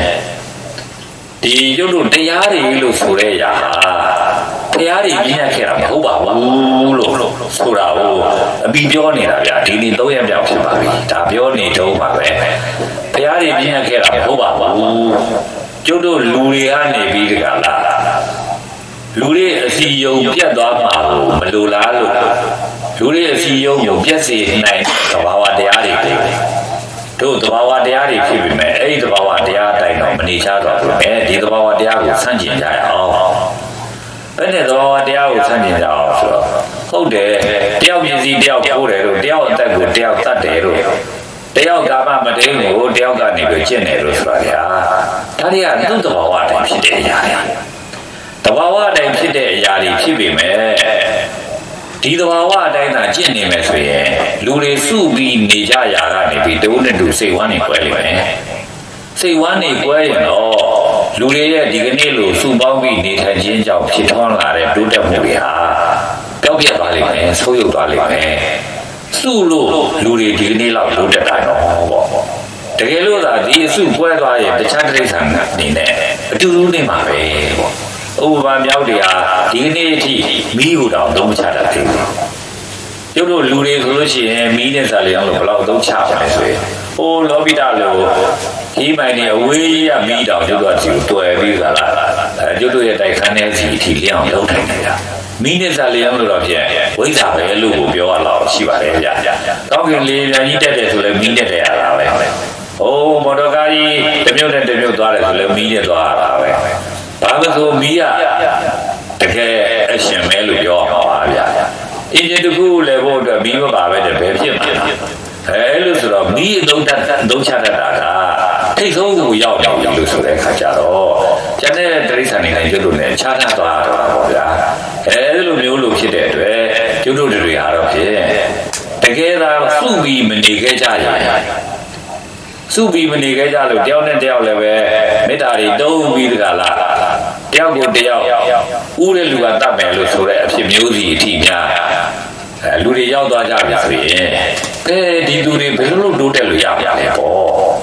Di jauh tiari lu sore ya, tiari biar kira mau bawa lu surau, biar ni lah ya, di ni tu yang jauh sebab, tapi ni jauh apa? Tiari biar kira mau bawa, jauh lu lihat ni biar kalah. Luri si yung piat doa mahu melulalu. Luri si yung piat si naik terbawa diari. Tu terbawa diari pipi me, terbawa diari no menikah tu me, di terbawa diari sanjin jaya. Benda terbawa diari sanjin jaya. Kau deh, dia mesti dia kau deh, dia tak kau dia tak deh. Dia kapa macam ni, dia kapa ni berjen ni ya. Tadi tu terbawa diari pipi jaya. Terbawa dari pipi jari pipi me, di terbawa dari na jenis me suye, luri subi ni jaya kan ni, tu ni tu sewan ni kuai me, sewan ni kuai no, luri ye di kene lu subang bi ni terjen jauh pitong lah re, tu dah mungkin ha, kau biar balik me, soyo balik me, sulu luri di kene lah tu dah dah no, terkelu lah di su kuai tu aje, bercakap sangat ni ne, tu ni mabe. Oh, banyau dia, ini ti miu dah dong cara tu. Jodoh luri solusi mi ni sahaja lo kalau dong cara ni. Oh, lebih dah lo, ini ni away ya mi dah jodoh tu tu away lah. Jodoh ya dah kan ni ti liang lo tu ni ya. Mi ni sahaja lo dah je, away dah lo biar lah si barai ya. Kau ni lihat ni dah tu le mi ni dah lah. Oh, motor kari demi tu ada tu le mi ni tu ada. Bagus tu Mia, dekat SML yo ya. Ini tu level tu Mia bawa je berapa mana? Lu sudah Mia dong cara dah. Tiada tu yau lu sudah kerja lo. Jadi dari sana ni jodoh ni cara tu ada ya. Lu Mia kita tu jodoh tu ada je. Dekat subi menikah saja. Subi menikah jalu, dia lewe, medari dou birgala, dia ule luar tak melu sore, si music tinya, luri jauh tu aja bisri, di luri belum duduk lu ya, lepo,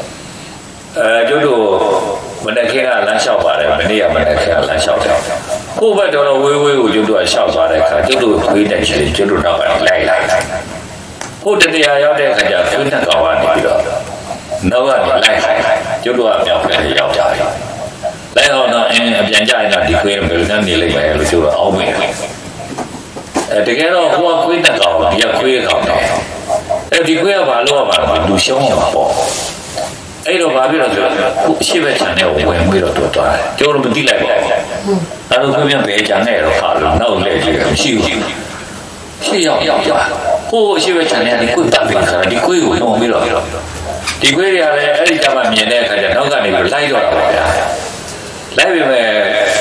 jodoh, mana kira lansau pada, mana kira lansau, kau betul we jodoh lansau pada, jodoh kita jadi jodoh dapat lain, kau dia yang dia kerja, kita kawan itu. Nawa ni lain, jodoh apa yang kita jauh cari. Lain orang yang jaya nak dikuih mereka ni lagi lu jodoh awal. Dekero gua kuih nak kau, dia kuih kau ni. Dikuih apa lu apa, lu siapa apa? Lo babi lo tu, siapa cakap ni orang yang tu tu, jodoh betul lagi. Lalu kau yang bercakap ni lo kalau nak lagi siapa? Siapa? Kau siapa cakap ni kuih tak bisa, dikuih orang milo. Di kue dia ada, zaman ni kerja, nak ni lai tu apa ya? Lai memang tu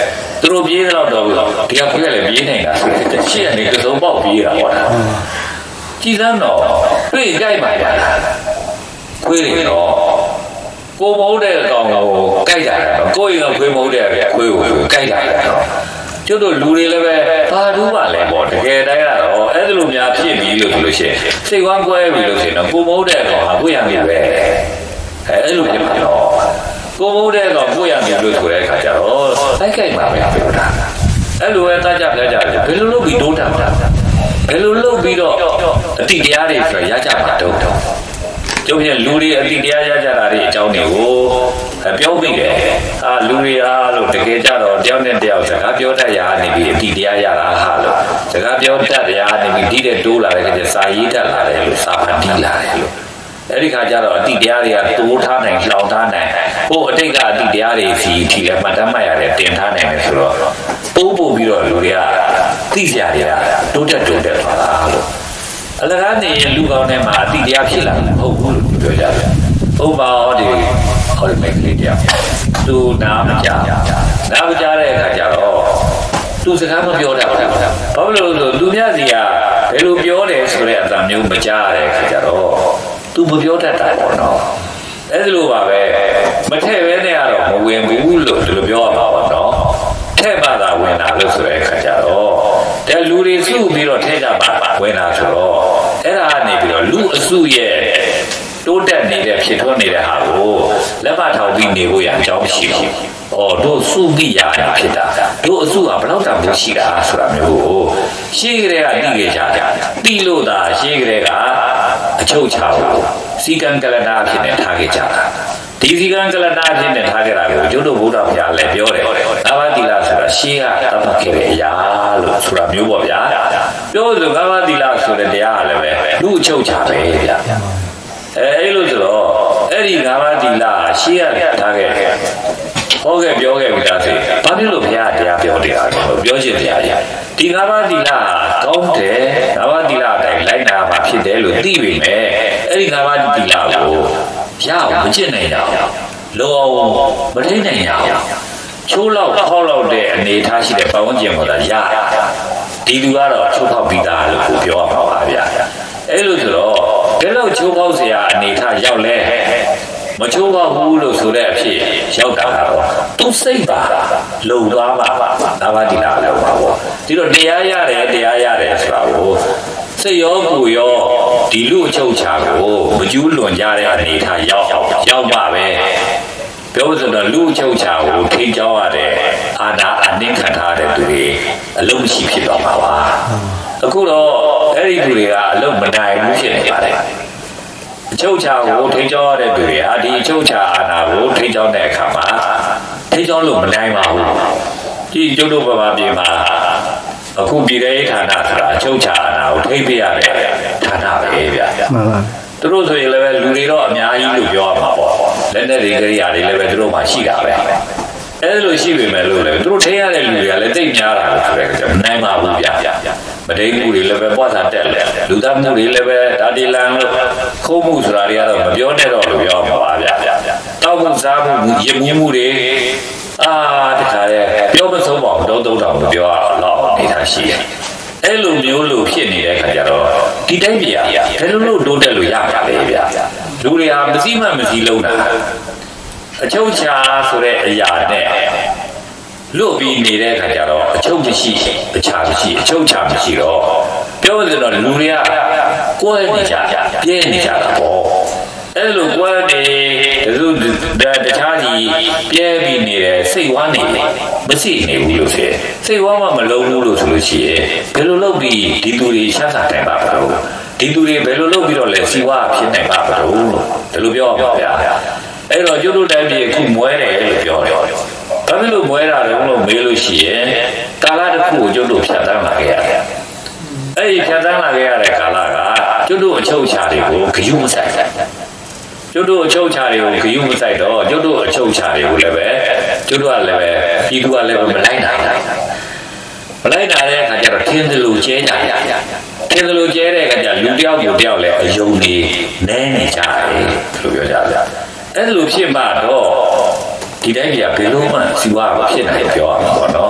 တို့ပြေးတော့ဒီကခွေးလည်းပြေးနေတာရှေ့ကနေကစုံပေါက်ပြေးတာပေါ့ကြည်စမ်းတော့တွေ့ကြိုက်ပါလားခွေးတွေတော့ကိုမဟုတ်တဲ့ကောင်ကိုကြိုက်တာကိုယ်ရင်ခွေးမဟုတ်တဲ့ခွေးကိုကြိုက်တာကျတို့လူတွေလည်းပဲဘာလို့ပါလဲပေါ့တကယ်တိုင်းကတော့အဲ့ဒါလိုများဖြစ်ပြီးလို့ဆိုလို့ရှိရင်စိတ်ဝမ်းကွဲပြီးလို့ဆိုရင်တော့ကိုမဟုတ်တဲ့ကောင်ဟာကိုရမယ်ပဲအဲ့လိုဖြစ်မှာတော့ကိုမဟုတ်တဲ့ကောင်ကိုရမယ်လို့ဆိုတဲ့အခါကျတော့တိုက်ခိုက်ပါပဲပြောတာအဲ့လိုပဲတကြပြကြတယ်ဘယ်လိုလုပ်ပြီးတိုးတာဘယ်လိုလုပ်ပြီးတော့အတိတရားတွေဆိုရကြမှာတော့ကျုပ်ရဲ့လူတွေအတိတရားရကြတာတွေအကြောင်းတွေကိုပြောပြီးတယ်လူတွေအားလို့တကယ်ကြတော့တယောက်နဲ့တယောက်စကားပြောတတ်ရနေပြီးအတိတရားရတာဟာလို့စကားပြောတတ်ရနေပြီးဒီတဲ့တိုးလာတဲ့ကစာရေးတတ်လာတယ်လို့စာဖတ်တီးလာတယ်လို့အဲ့ဒီခါကျတော့အတိတရားတွေကတိုးထားနိုင်လှောင်ထားနိုင်ဟိုအတိတ်ကအတိတရားတွေစီထီလည်းမှတ်တမ်းမှတ်ရတယ်တင်ထားနိုင်တယ်ဆိုတော့တိုးပို့ပြီးတော့လူတွေကသိကြတွေကတိုးတက်သွားတာလို့အလကားနေလူကောင်းထဲမှာအတိတရားဖြစ်လာမှာမဟုတ်ဘူးလို့ပြောကြတယ်။ဥပမာဟောဒီမိတ်ကလေးတရားသူနားမကြားတဲ့အခါကျတော့သူစကားမပြောတတ်ဘူး။ဘာလို့လဲဆိုလူများစီကဘယ်လိုပြောတယ်ဆိုတဲ့အတန်မျိုးမကြားတဲ့အခါကျတော့သူမပြောတတ်တာပေါ့နော်။အဲ့လိုပါပဲမထည့်ပဲနဲ့ကတော့မဝင်ဘူးလို့ဒီလိုပြောရမှာပေါ့နော်။ထည့်မှသာဝင်တာလို့ဆိုတဲ့အခါကျတော့တဲ့လူတွေစုပြီးတော့ထဲကြပါဝင်လာဆိုတော့အဲ့ဒါကနေပြီးတော့လူအစုရဲ့တိုးတက်နေတဲ့ဖြစ်ထွန်းနေတဲ့ဟာကိုလက်မထောင်ပြီးနေဖို့ရအကြောင်းရှိဘူး။တို့စုပြီးရတာဖြစ်တာတို့အစုကဘယ်တော့တမ်းရှိတာဆိုတာမျိုးကိုရှေးကလေးကသိကြကြတိလို့သာရှေးကလေးကအချုပ်ချဖို့စီကံကလနာဖြစ်နေထားခဲ့ကြတာဒီစီကံကလနာဖြစ်နေထားခဲ့တာကိုကျွတ်တို့ဘုရားဘုရားလည်းပြောတယ်သာဝတိလဆိုတာရှေးကတတ်မှတ်ခဲ့တဲ့အရာလို့ဆိုတာမျိုးပေါ့ဗျာပြောဆိုသာဝတိလဆိုတဲ့တရားကလည်းပဲလူအချုပ်ချပဲဗျာအဲ့လိုဆိုတော့အဲ့ဒီသာဝတိလရှေးကထားခဲ့ဟောခဲ့ပြောခဲ့ပြီသားစေဘာဖြစ်လို့ဘုရားတရားပြောနေတာလဲပြောချင်တရားကြီးဒီသာဝတိလကောင်းတယ်သာဝတိလအတိုင်းလိုက်နာမှာဖြစ်တယ်လို့သိပြီမဲ့အဲ့ဒီသာဝတိလကိုရအောင်မကျင့်နိုင်ကြဘူးလောအောင်မထိနိုင်ကြဘူးချိုးလောက်ခေါက်လောက်တဲ့အနေထားရှိတဲ့ပတ်ဝန်းကျင်ပေါ်လာရဒီလူကတော့ချိုးဖောက်ပြီးသားလို့ပြောရမှာပါဗျာအဲ့လိုဆိုတော့ဒီလောက်ချိုးဖောက်เสียအနေထားရောက်လဲမချိုးဖောက်ဘူးလို့ဆိုတဲ့အဖြစ်ရောက်တာတော့သူစိတ်ပါလုံသွားပါသာဝတိလလောက်ပါပေါ့ဒီတော့တရားရတယ်ဆိုတာကိုစိတ်ရောကိုယ်ရောဒီလူအချုပ်ချာကိုမကျူးလွန်ကြတဲ့အနေထားရောက်ပါပဲပြောဆိုတော့လူအချုပ်ချာကိုထိန်းကျောင်းရတဲ့အာဏာအနှိမ့်ခံထားတဲ့သူတွေအလုံးမရှိဖြစ်သွားမှာပါအခုတော့အဲ့ဒီသူတွေကအလုံးမနိုင်ဘူးဖြစ်နေပါတယ်အချုပ်ချာကိုထိန်းကျောင်းရတဲ့သူတွေဟာဒီအချုပ်ချာအာဏာကိုထိန်းကျောင်းတဲ့အခါမှာထိန်းကျောင်းလို့မနိုင်ပါဘူးဒီကျုပ်တို့ဗမာပြည်မှာအခုပြည်ထောင်ဌာနဆိုတာအချုပ်ချာအာဏာကိုထိန်းပေးရတဲ့ဌာနပဲဗျာမှန်ပါသူတို့ဆိုရင်လည်းလူတွေတော့အများကြီးလို့ပြောရမှာပေါ့လက်နဲ့တွေကြရာတွေလည်းပဲသူတို့မှရှိတာပဲအဲ့လိုရှိပေမဲ့လို့လည်းသူတို့ထိန်းရတဲ့လူတွေကလည်းတိတ်များတာလို့ဆိုတဲ့ကြောင့်နိုင်ပါဘူးဗျာမဒိမှုတွေလည်းပဲပွားစာတက်လဲလူသားမှုတွေလည်းပဲဒါတီလန်လို့ခိုးမှုဆိုတာတွေကတော့မပြောနဲ့တော့လို့ပြောမှာပါဗျာတောက်မှုစားမှုရည်မြင့်မှုတွေတခါလေပြောမဆုံးပါဘူးတော့တောင်ပြောရတော့နေတာရှိတယ်အဲ့လိုမျိုးလို့ဖြစ်နေတဲ့ခါကျတော့ဒီတိုင်းပြည်ဘယ်လိုလုပ်တိုးတက်လို့ရပါလဲဗျာလူတွေဟာမစည်းမစည်းလုံးတာအချုပ်ချာဆိုတဲ့အရာနဲ့လွတ်ပြီးနေတဲ့ခါကျတော့အချုပ်မရှိအချာမရှိအချုပ်ချာမရှိတော့ပြောရရင်တော့လူတွေကကိုယ်နေကြပြဲနေကြတာပေါ့အဲ့လိုကိုယ်နေတခြားကြီးပြဲပြီးနေတယ်စိတ်ဝမ်းနေမရှိနေဘူးလို့ဆိုစိတ်ဝမ်းမှမလုံးဘူးလို့ဆိုလို့ရှိရင်ဘယ်လိုလုပ်ပြီးဒီသူတွေရှားစားနိုင်ပါ့မလို့ဒီသူတွေဘယ်လိုလုပ်ပြီးတော့လဲစီဝါဖြစ်နိုင်ပါ့မလို့ဒီလိုပြောပါဗျာအဲ့တော့ကျွတ်တို့တိုင်းပြည်အခုမွဲတယ်လို့ပြောတယ်ဘာဖြစ်လို့မွဲတာလဲလို့မေးလို့ရှိရင်ကာလတစ်ခုကိုကျွတ်တို့ဖြတ်တန်းလာခဲ့ရတယ်အဲ့ဒီဖြတ်တန်းလာခဲ့ရတဲ့ကာလကကျွတ်တို့အချုပ်ချာတွေကိုဂယုမဆိုင်ကျွတ်တို့အချုပ်ချာတွေကိုဂယုမဆိုင်တော့ကျွတ်တို့အချုပ်ချာတွေကိုလည်းပဲကျွတ်တို့ကလည်းပဲပြည်သူကလည်းပဲမလိုက်နိုင်မလိုက်နိုင်တဲ့အခါကျတော့ထင်းသလိုကျဲကြရထင်းသလိုကျဲတဲ့အခါကျလူတယောက်ကိုတယောက်လည်းအယုံနေနဲနေကြတယ်လို့ပြောကြတယ်အဲ့လိုဖြစ်မှတော့ဒီတိုင်းပြည်ကဘယ်လိုမှစီဝါဖြစ်နိုင်ပြောရမှာပေါ့နော်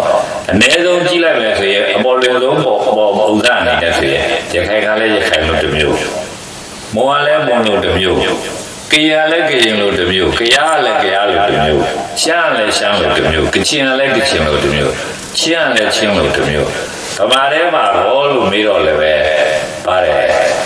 အနေဆုံးကြည့်လိုက်မယ်ဆိုရင်အပေါ်လွင်ဆုံးပုံစံအနေနဲ့ဆိုရင်ရခိုင်ကလည်းရခိုင်လို့တစ်မျိုးမွန်ကလည်းမွန်လို့တစ်မျိုးကရင်လည်းကရင်လို့တစ်မျိုးကယားလည်းကယားလို့တစ်မျိုးရှမ်းလည်းရှမ်းလို့တစ်မျိုးကချင်လည်းကချင်လို့တစ်မျိုးချင်းလည်းချင်းလို့တစ်မျိုးဗမာထဲမှာဘောလို့မေးတော့လည်းပဲပါတယ်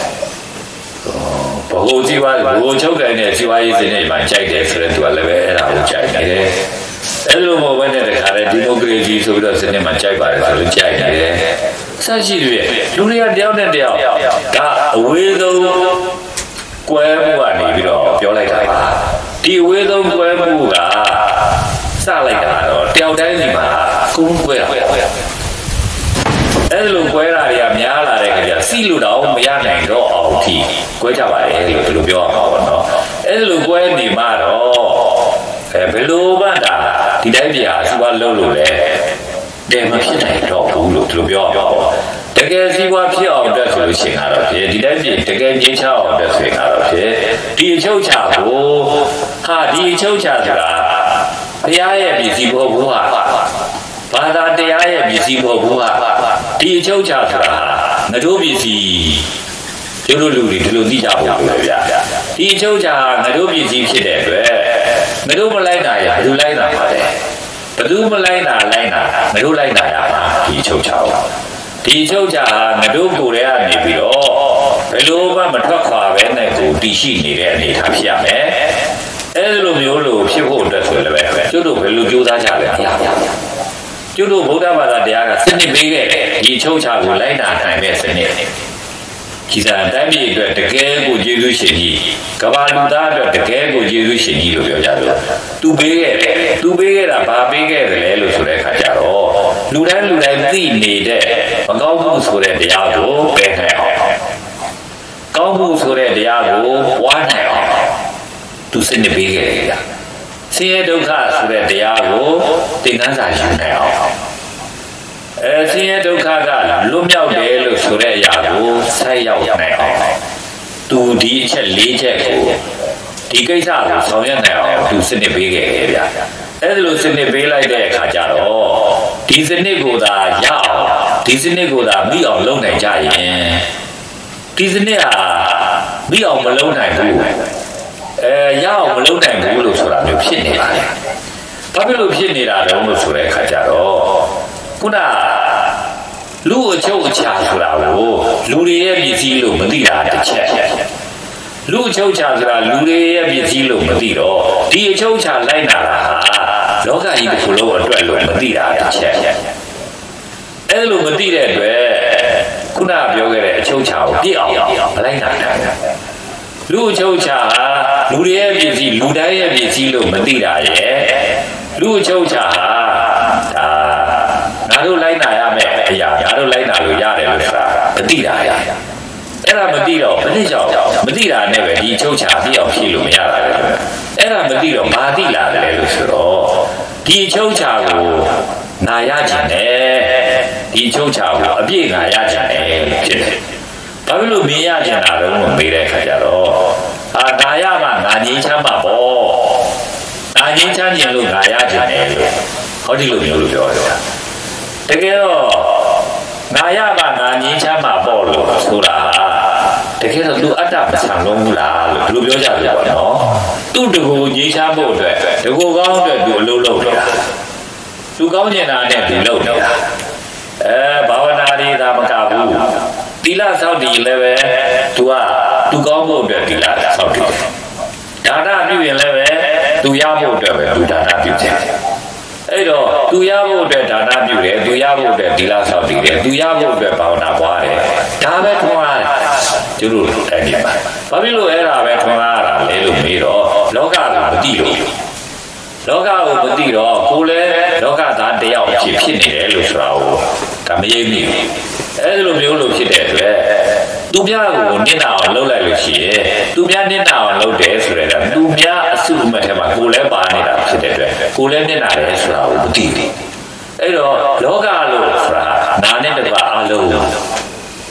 ဘဟုကြီးပါဘုံချုပ်တိုင်းနဲ့စီဝါရေးစနစ်မှာကြိုက်တယ်ဆိုတော့သူကလည်းပဲအဲ့ဒါကိုကြိုက်နေတယ်အဲ့လိုမဟုတ်ဘဲနဲ့တခါလေဒီမိုကရေစီဆိုပြီးတော့စနစ်မှာကြိုက်ပါတယ်ဆိုလို့ကြိုက်နေတယ်ဆက်ရှိတယ်လူတွေကတယောက်နဲ့တယောက်ဒါအဝေးဆုံးကွဲမှုကနေပြီးတော့ပြောလိုက်တာပါဒီအဝေးဆုံးကွဲမှုကစလိုက်တာတော့တယောက်တိုင်းဒီမှာကုန်းကွဲတာအဲ့လိုကွဲတာတွေကများလာတဲ့ခါကျစီလို့တော့မရနိုင်တော့အောင်ဒီကွဲကြပါလေလို့ဒီလိုပြောရမှာပေါ့နော်အဲ့လိုကွဲနေမှတော့ဘယ်လိုမှဒါဒီတိုင်းပြာစီပွားလုံးလို့လဲတယ်မဖြစ်နိုင်တော့ဘူးလို့ဒီလိုပြောရမှာပေါ့တကယ်စီပွားဖြစ်အောင်အတွက်ဆိုလို့ရှိရင်တော့ဒီတိုင်းပြတကယ်ငြိမ်းချမ်းအောင်အတွက်ဆိုရင်တော့ဒီအချုပ်ချကိုဒီအချုပ်ချဆိုတာဘုရားရဲ့ပြည်စီဖို့ဘူးဟာဘာသာတရားရဲ့ပစ္စည်းမဟုတ်ဘူးဟာဒီအချုပ်ချဆိုတာငါတို့ပစ္စည်းကျတို့လူတွေဒီလိုသိကြဖို့ပဲဗျာဒီအချုပ်ချငါတို့ပစ္စည်းဖြစ်တဲ့အတွက်ငါတို့မလိုက်တာရဘယ်သူလိုက်တာပါလဲဘယ်သူမလိုက်တာလိုက်တာငါတို့လိုက်တာရပါဒီအချုပ်ချဒီအချုပ်ချငါတို့ကိုယ်ထဲကနေပြီးတော့ဘယ်လိုမှမထွက်ခွာပဲနဲ့ကိုတည်ရှိနေတဲ့အနေအထားဖြစ်ရမယ်အဲ့လိုမျိုးလို့ဖြစ်ဖို့အတွက်ဆိုလည်းပဲကျတို့ဘယ်လိုကြိုးစားကြလဲမရပါဘူးကျတို့ဗုဒ္ဓဘာသာတရားကစနစ်ပေးခဲ့တယ်ဒီချုပ်ချကိုလိုက်နာနိုင်တဲ့စနစ်ကြီးစားတိုင်းပြည်အတွက်တကယ်ကိုကျေးဇူးရှင်ကြီးကမ္ဘာလူသားအတွက်တကယ်ကိုကျေးဇူးရှင်ကြီးလို့ပြောကြတယ်သူပေးခဲ့တယ်သူပေးခဲ့တာဘာပေးခဲ့တယ်လဲလို့ဆိုတဲ့အခါကျတော့လူတိုင်းသိနေတဲ့မကောင်းမှုဆိုတဲ့တရားကိုပယ်နိုင်အောင်ကောင်းမှုဆိုတဲ့တရားကိုပွားနိုင်အောင်သူစနစ်ပေးခဲ့တယ်ဆင်းရဲဒုက္ခဆိုတဲ့တရားကိုသင်ခန်းစာယူနိုင်အောင်ဆင်းရဲဒုက္ခကလွတ်မြောက်တယ်လို့ဆိုတဲ့အရာကိုဆက်ရောက်နိုင်အောင်သူဒီအချက်၄ချက်ကိုဒီကိစ္စကိုဆောင်ရွက်နိုင်အောင်သူစနစ်ပေးခဲ့တယ်ဗျအဲ့ဒါလိုစနစ်ပေးလိုက်တဲ့အခါကျတော့ဒီစနစ်ကိုသာရအောင်ဒီစနစ်ကိုသာမိအောင်လုပ်နိုင်ကြရင်ဒီစနစ်ဟာမိအောင်မလုပ်နိုင်ဘူးရအောင်မလုပ်နိုင်ဘူးလို့ဆိုတာမျိုးဖြစ်နေပါလေ။ဘာဖြစ်လို့ဖြစ်နေတာလဲလို့ဆိုတဲ့အခါကျတော့ခုနလူအချုပ်အခြာဆိုတာကိုလူတွေရဲ့ပစ္စည်းလို့မသိတာတစ်ချက်လူအချုပ်အခြာဆိုတာလူတွေရဲ့ပစ္စည်းလို့မသိတော့ဒီအချုပ်အခြာလိုက်နာတာဟာလောကကြီးတစ်ခုလုံးအတွက်လို့မသိတာတစ်ချက်အဲ့လိုမသိတဲ့အတွက်ခုနပြောခဲ့တဲ့အချုပ်အခြာကိုပြည့်အောင်မလိုက်နာနိုင်ဘူးလူအချုပ်အခြာဟာလူတွေရဲ့ပစ္စည်းလူတိုင်းရဲ့ပစ္စည်းလို့မသိတာရဲ့လူအချုပ်အခြာဟာဒါငါတို့လိုက်နာရမယ်အရာငါတို့လိုက်နာလို့ရတယ်လို့ဆိုတာမသိတာရဲ့အဲ့ဒါမသိတော့ဘယ်နဲ့ကြောင့်မသိတာနဲ့ပဲဒီအချုပ်အခြာပြည့်အောင်ဖြည့်လို့မရတာလေအဲ့ဒါမသိတော့ဘာသိလာတယ်လို့ဆိုတော့ဒီအချုပ်အခြာကိုနာရခြင်းနဲ့ဒီအချုပ်အခြာကိုအပြည့်နာရခြင်းနဲ့ဖြစ်တယ်ဘာဖြစ်လို့မင်းရကြတာလဲလို့မေးတဲ့အခါကျတော့ဒါရမှငါငင်းချမ်းပါပေါ့ငါငင်းချမ်းခြင်းလို့ငါရကြတယ်လို့ဟောဒီလိုမျိုးလို့ပြောတယ်တကယ်တော့ငါရမှငါငင်းချမ်းပါပေါ့လို့ဆိုတာတကယ်တော့သူအတ္တမဆံလုံးဘူးလားလို့ဒီလိုပြောကြတယ်ပေါ့နော်သူ့တကူငင်းချမ်းဖို့အတွက်တကူကောင်းအတွက်သူအလုပ်လုပ်နေတာသူကောင်းကျင်တာနဲ့သူလုပ်နေတာဘာဝနာတွေဒါမကဘူးသီလဆောက်တည်လည်းပဲသူကောင်းဖို့အတွက်သီလဆောက်တည်တယ်ဒါနပြုရင်လည်းပဲသူရဖို့အတွက်ပဲသူဒါနပြုတယ်အဲ့တော့သူရဖို့အတွက်ဒါနပြုတယ်သူရဖို့အတွက်သီလဆောက်တည်တယ်သူရဖို့အတွက်ဘာဝနာပွားတယ်ဒါပဲထွန်းအားကျတို့တိုင်းပြည်မှာဘာဖြစ်လို့အဲ့ဒါပဲထွန်းအားရတာလဲလို့မေးတော့လောကကမသိလို့လောကကိုမသိတော့ကိုယ်လည်းလောကသားတယောက်ဖြစ်နေတယ်လို့ဆိုတာကိုဒါမရေးမိဘူးအဲ့လိုမျိုးလို့ဖြစ်တဲ့အတွက်သူများကိုနစ်နာအောင်လုပ်လိုက်လို့ရှိရင်သူများနစ်နာအောင်လုပ်တယ်ဆိုတော့သူများအစုအမက်ထဲမှာကိုယ်လည်းပါနေတာဖြစ်တဲ့အတွက်ကိုယ်လည်းနစ်နာတယ်ဆိုတာကိုမသိဘူးအဲ့တော့လောကလို့ဆိုတာနာနဲ့တကွအလုံး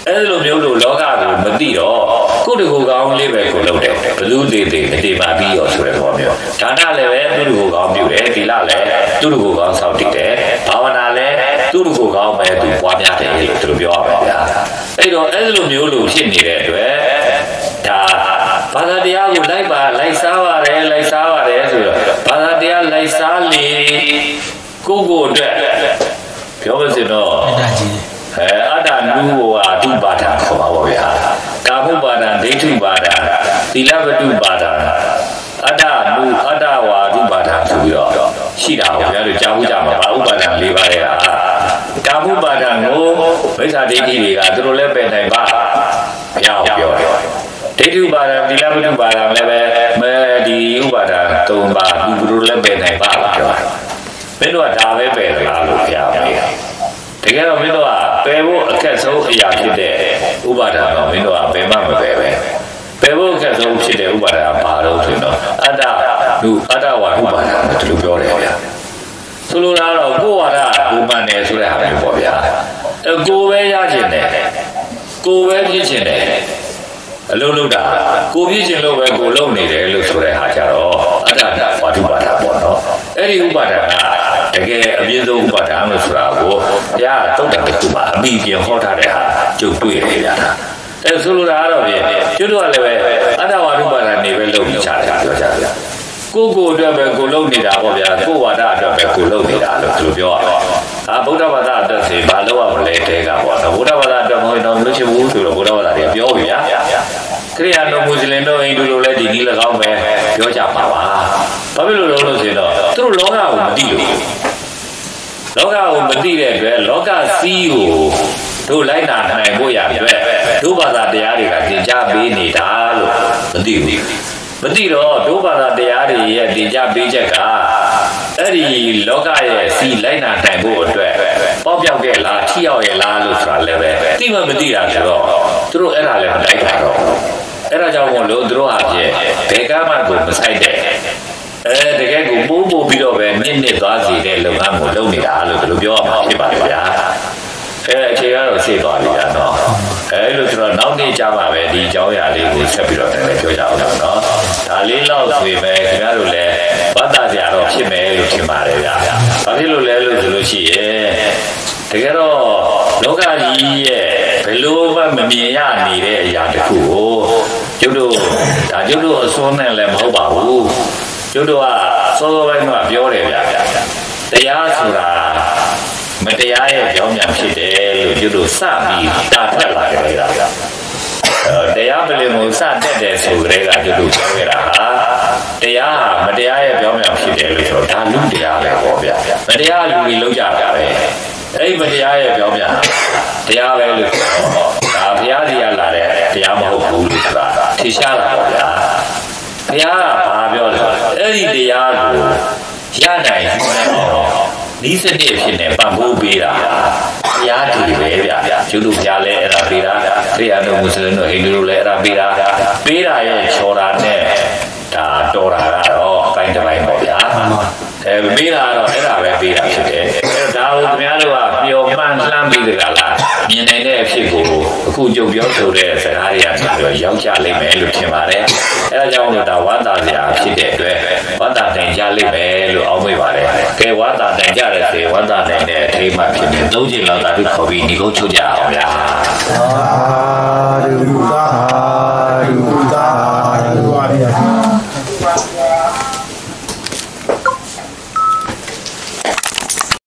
အဲ့လိုမျိုးလို့လောကကိုမသိတော့ကိုယ့်တကူကောင်းလေးပဲကိုလုပ်တယ်ဘလူးသေးသေးမတေပါပြီးရောဆိုတဲ့ဘောမျိုးဒါနလည်းပဲသူ့တကူကောင်းပြုတယ်သီလလည်းသူ့တကူကောင်းစောင့်တည်တယ်ဘာဝနာလည်းသူ့တကူကောင်းပဲသူပွားများတယ်လို့သူတို့ပြောရပါဗျာအဲ့တော့အဲ့လိုမျိုးလို့ဖြစ်နေတဲ့အတွက်ဒါဘာသာတရားကိုလိုက်စားပါတယ်ဆိုတော့ဘာသာတရားလိုက်စားလေကိုအတွက်ပြောပါစေတော့အတ္တနုဝါဒုပါဒခေါ်ပါဗျာကာမုပါဒဒိဋ္ဌိပါဒသီလဝတ္ထုပါဒအတ္တနုအတ္တဝါဒုပါဒဆိုပြီးတော့ရှိတာဗျာတို့ကြားဖို့ကြမှာဘာဥပါဒ၄ပါးရဲ့ကာမုပါဒကိုမိစ္ဆာဒိဋ္ဌိတွေကသူတို့လည်းပယ်နိုင်ပါဘုရားပြောတယ်ဒိဋ္ဌိပါဒသီလဝတ္ထုပါဒလည်းပဲဒီဥပါဒ၃ပါးသူတို့လည်းပယ်နိုင်ပါပြောမင်းတို့ကဒါပဲပယ်လားလို့ဘုရားပြောတကယ်တော့မင်းတို့ကပယ်ဖို့အခက်ဆုံးအရာဖြစ်တဲ့ဥပါဒတော့မင်းတို့ကပယ်မှမပယ်ပဲပယ်ဖို့အခက်ဆုံးဖြစ်တဲ့ဥပါဒဘာလို့ဆိုတော့အတ္တဝါဥပါဒလို့သူပြောတယ်ဗျာဆိုလိုတာတော့ကိုယ်ဝါဒကိုမှန်တယ်ဆိုတဲ့ဟာမျိုးပေါ့ဗျာကိုယ်ပဲရခြင်းတယ်ကိုယ်ပဲဖြစ်ခြင်းတယ်အလုံးလုံးတာကိုပြည့်ခြင်းလို့ပဲကိုလုံးနေတယ်လို့ဆိုတဲ့ဟာကြတော့အတ္တဝါဒဥပါဒပေါ့နော်အဲ့ဒီဥပါဒကတကယ်အပြည့်စုံဥပါဒလို့ဆိုတာကိုဘုရားတုတ်တတစ်ခုမှာအမိပြန်ဟောထားတဲ့ဟာကျုပ်တွေ့နေရတာအဲဆိုလိုတာကတော့ကျွတ်တော့လည်းပဲအတ္တဝါဒဥပါဒနေပဲလုံးပြီးချတာပြောကြဗျာကိုအတွက်ပဲကိုလုံးနေတာပေါ့ဗျာကိုဝါဒအတွက်ပဲကိုလုံးနေတာလို့သူပြောရအောင်ဗုဒ္ဓဘာသာအတွက်စီဘာလို့ရမလဲတဲကပေါ့နော်ဗုဒ္ဓဘာသာအတွက်မဟုတ်တော့မလို့ချင်ဘူးဆိုတော့ဗုဒ္ဓဘာသာတွေပြောပြီဗျာခရိယာတို့မွတ်စလင်တို့အိန္ဒိုတို့လည်းဒီနည်း၎င်းပဲပြောကြပါပါဘာဖြစ်လို့လဲလို့ဆိုတော့သူတို့လောကကိုမသိလို့လောကကိုမသိတဲ့အတွက်လောကစီးကိုတို့လိုက်နာနိုင်ဖို့ရအတွက်တို့ဘာသာတရားတွေကသင်ကြားပေးနေတာလို့မသိဘူးမသိတော့တို့ဘာသာတရားတွေရဲ့သင်ကြားပေးချက်ကအဲ့ဒီလောကရဲ့စီးလိုက်နာနိုင်ဖို့အတွက်ပေါက်ပြောက်ခဲ့လားထိရောက်ရဲ့လားလို့ဆိုတာလည်းပဲသိမှမသိတာဆိုတော့သူတို့အဲ့ဒါလည်းမလိုက်တာတော့အဲ့ဒါကြောင့်မို့လို့သူတို့အဖြစ်ဘယ်ကမှကိုမဆိုင်တဲ့တကယ်ကိုပိုးပြီးတော့ပဲနစ်သွားစီတဲ့လုပ်ငန်းကိုလုပ်နေတာလို့သူတို့ပြောရမှာဖြစ်ပါလေဗျာအခြေကတော့ရှေ့သွားပြီလားနော်လို့ဆိုတော့နောက်နေ့ကြမှာပဲဒီအကြောင်းအရာလေးကိုဆက်ပြီးတော့လည်းပြောကြအောင်နော်ဒါလေးလောက်ဆိုပေမဲ့ခင်ဗျားတို့လည်းဝတ်သားကြတော့ဖြစ်မယ်လို့ထင်ပါတယ်ဗျာဘာဖြစ်လို့လဲလို့ဆိုလို့ရှိရင်တကယ်တော့လောကကြီးရဲ့ဘယ်လိုမှမမြင်ရနေတဲ့အရာတစ်ခုကိုကျုပ်တို့အစွန်းနဲ့လည်းမဟုတ်ပါဘူးကျုပ်တို့ကစောစောပိုင်းကပြောတယ်ဗျာတရားဆိုတာမတရားရဲ့ကြောင်းပြန်ဖြစ်တယ်လို့ကျုပ်တို့စပြီးတာထက်လာကြတယ်ဗျာတရားမလင်ကိုစတက်တယ်ဆိုကြတဲ့ကကျုပ်တို့ပြောခဲ့တာဟာတရားဟာမတရားရဲ့ကြောင်းပြန်ဖြစ်တယ်လို့ဆိုတော့ဒါလူတရားပဲပေါ့ဗျာမတရားလူတွေလောက်ကြတာပဲအဲ့မတရားရဲ့ကြောင်းပြန်တရားပဲလို့ဆိုတော့ဒါဘုရားစီကလာတဲ့တရားမဟုတ်ဘူးလို့ဆိုတာထင်ရှားလာပါဗျာဘုရားကဘာပြောလဲအဲ့ဒီတရားကိုရနိုင်အောင်ဒီစနစ်ဖြစ်နေပံ့ပိုးပေးတာတရားတည်ပဲဗျာကျုပ်တို့ဘုရားလည်းအဲ့ဒါပေးတာခရိယာတို့မွတ်စလင်တို့ဟိန္ဒူတို့လည်းအဲ့ဒါပေးတာရဲ့ချော်တာနဲ့ဒါတော်တာကတော့အပိုင်းတစ်ပိုင်းပေါ့ဗျာပေးတာတော့အဲ့ဒါပဲပေးတာဖြစ်တယ်အဲ့ဒါကိုခင်ဗျားတို့ကပျော်မှန်းလှမ်းပြီးကြလားမြင်နိုင်တဲ့အဖြစ်ကိုအခုကြုံပြောဆိုတဲ့စကားတွေကပြောရောက်ကြလိမ့်မယ်လို့ထင်ပါတယ်အဲ့ဒါကြောင့်လို့ဒါဝါသာစရာဖြစ်တဲ့အတွက်ဝါသာတိုင်ကြလိမ့်မယ်လို့အောက်မေ့ပါတယ်ကဲဝါသာတိုင်ကြတဲ့စေဝါသာတိုင်တဲ့အထိမ်းမှဖြစ်နေ၃ချိန်လောက်သာပြီးခေါ်ပြီးဒီကုန်းချုပ်ကြအောင်ဗျာသာဓုသာ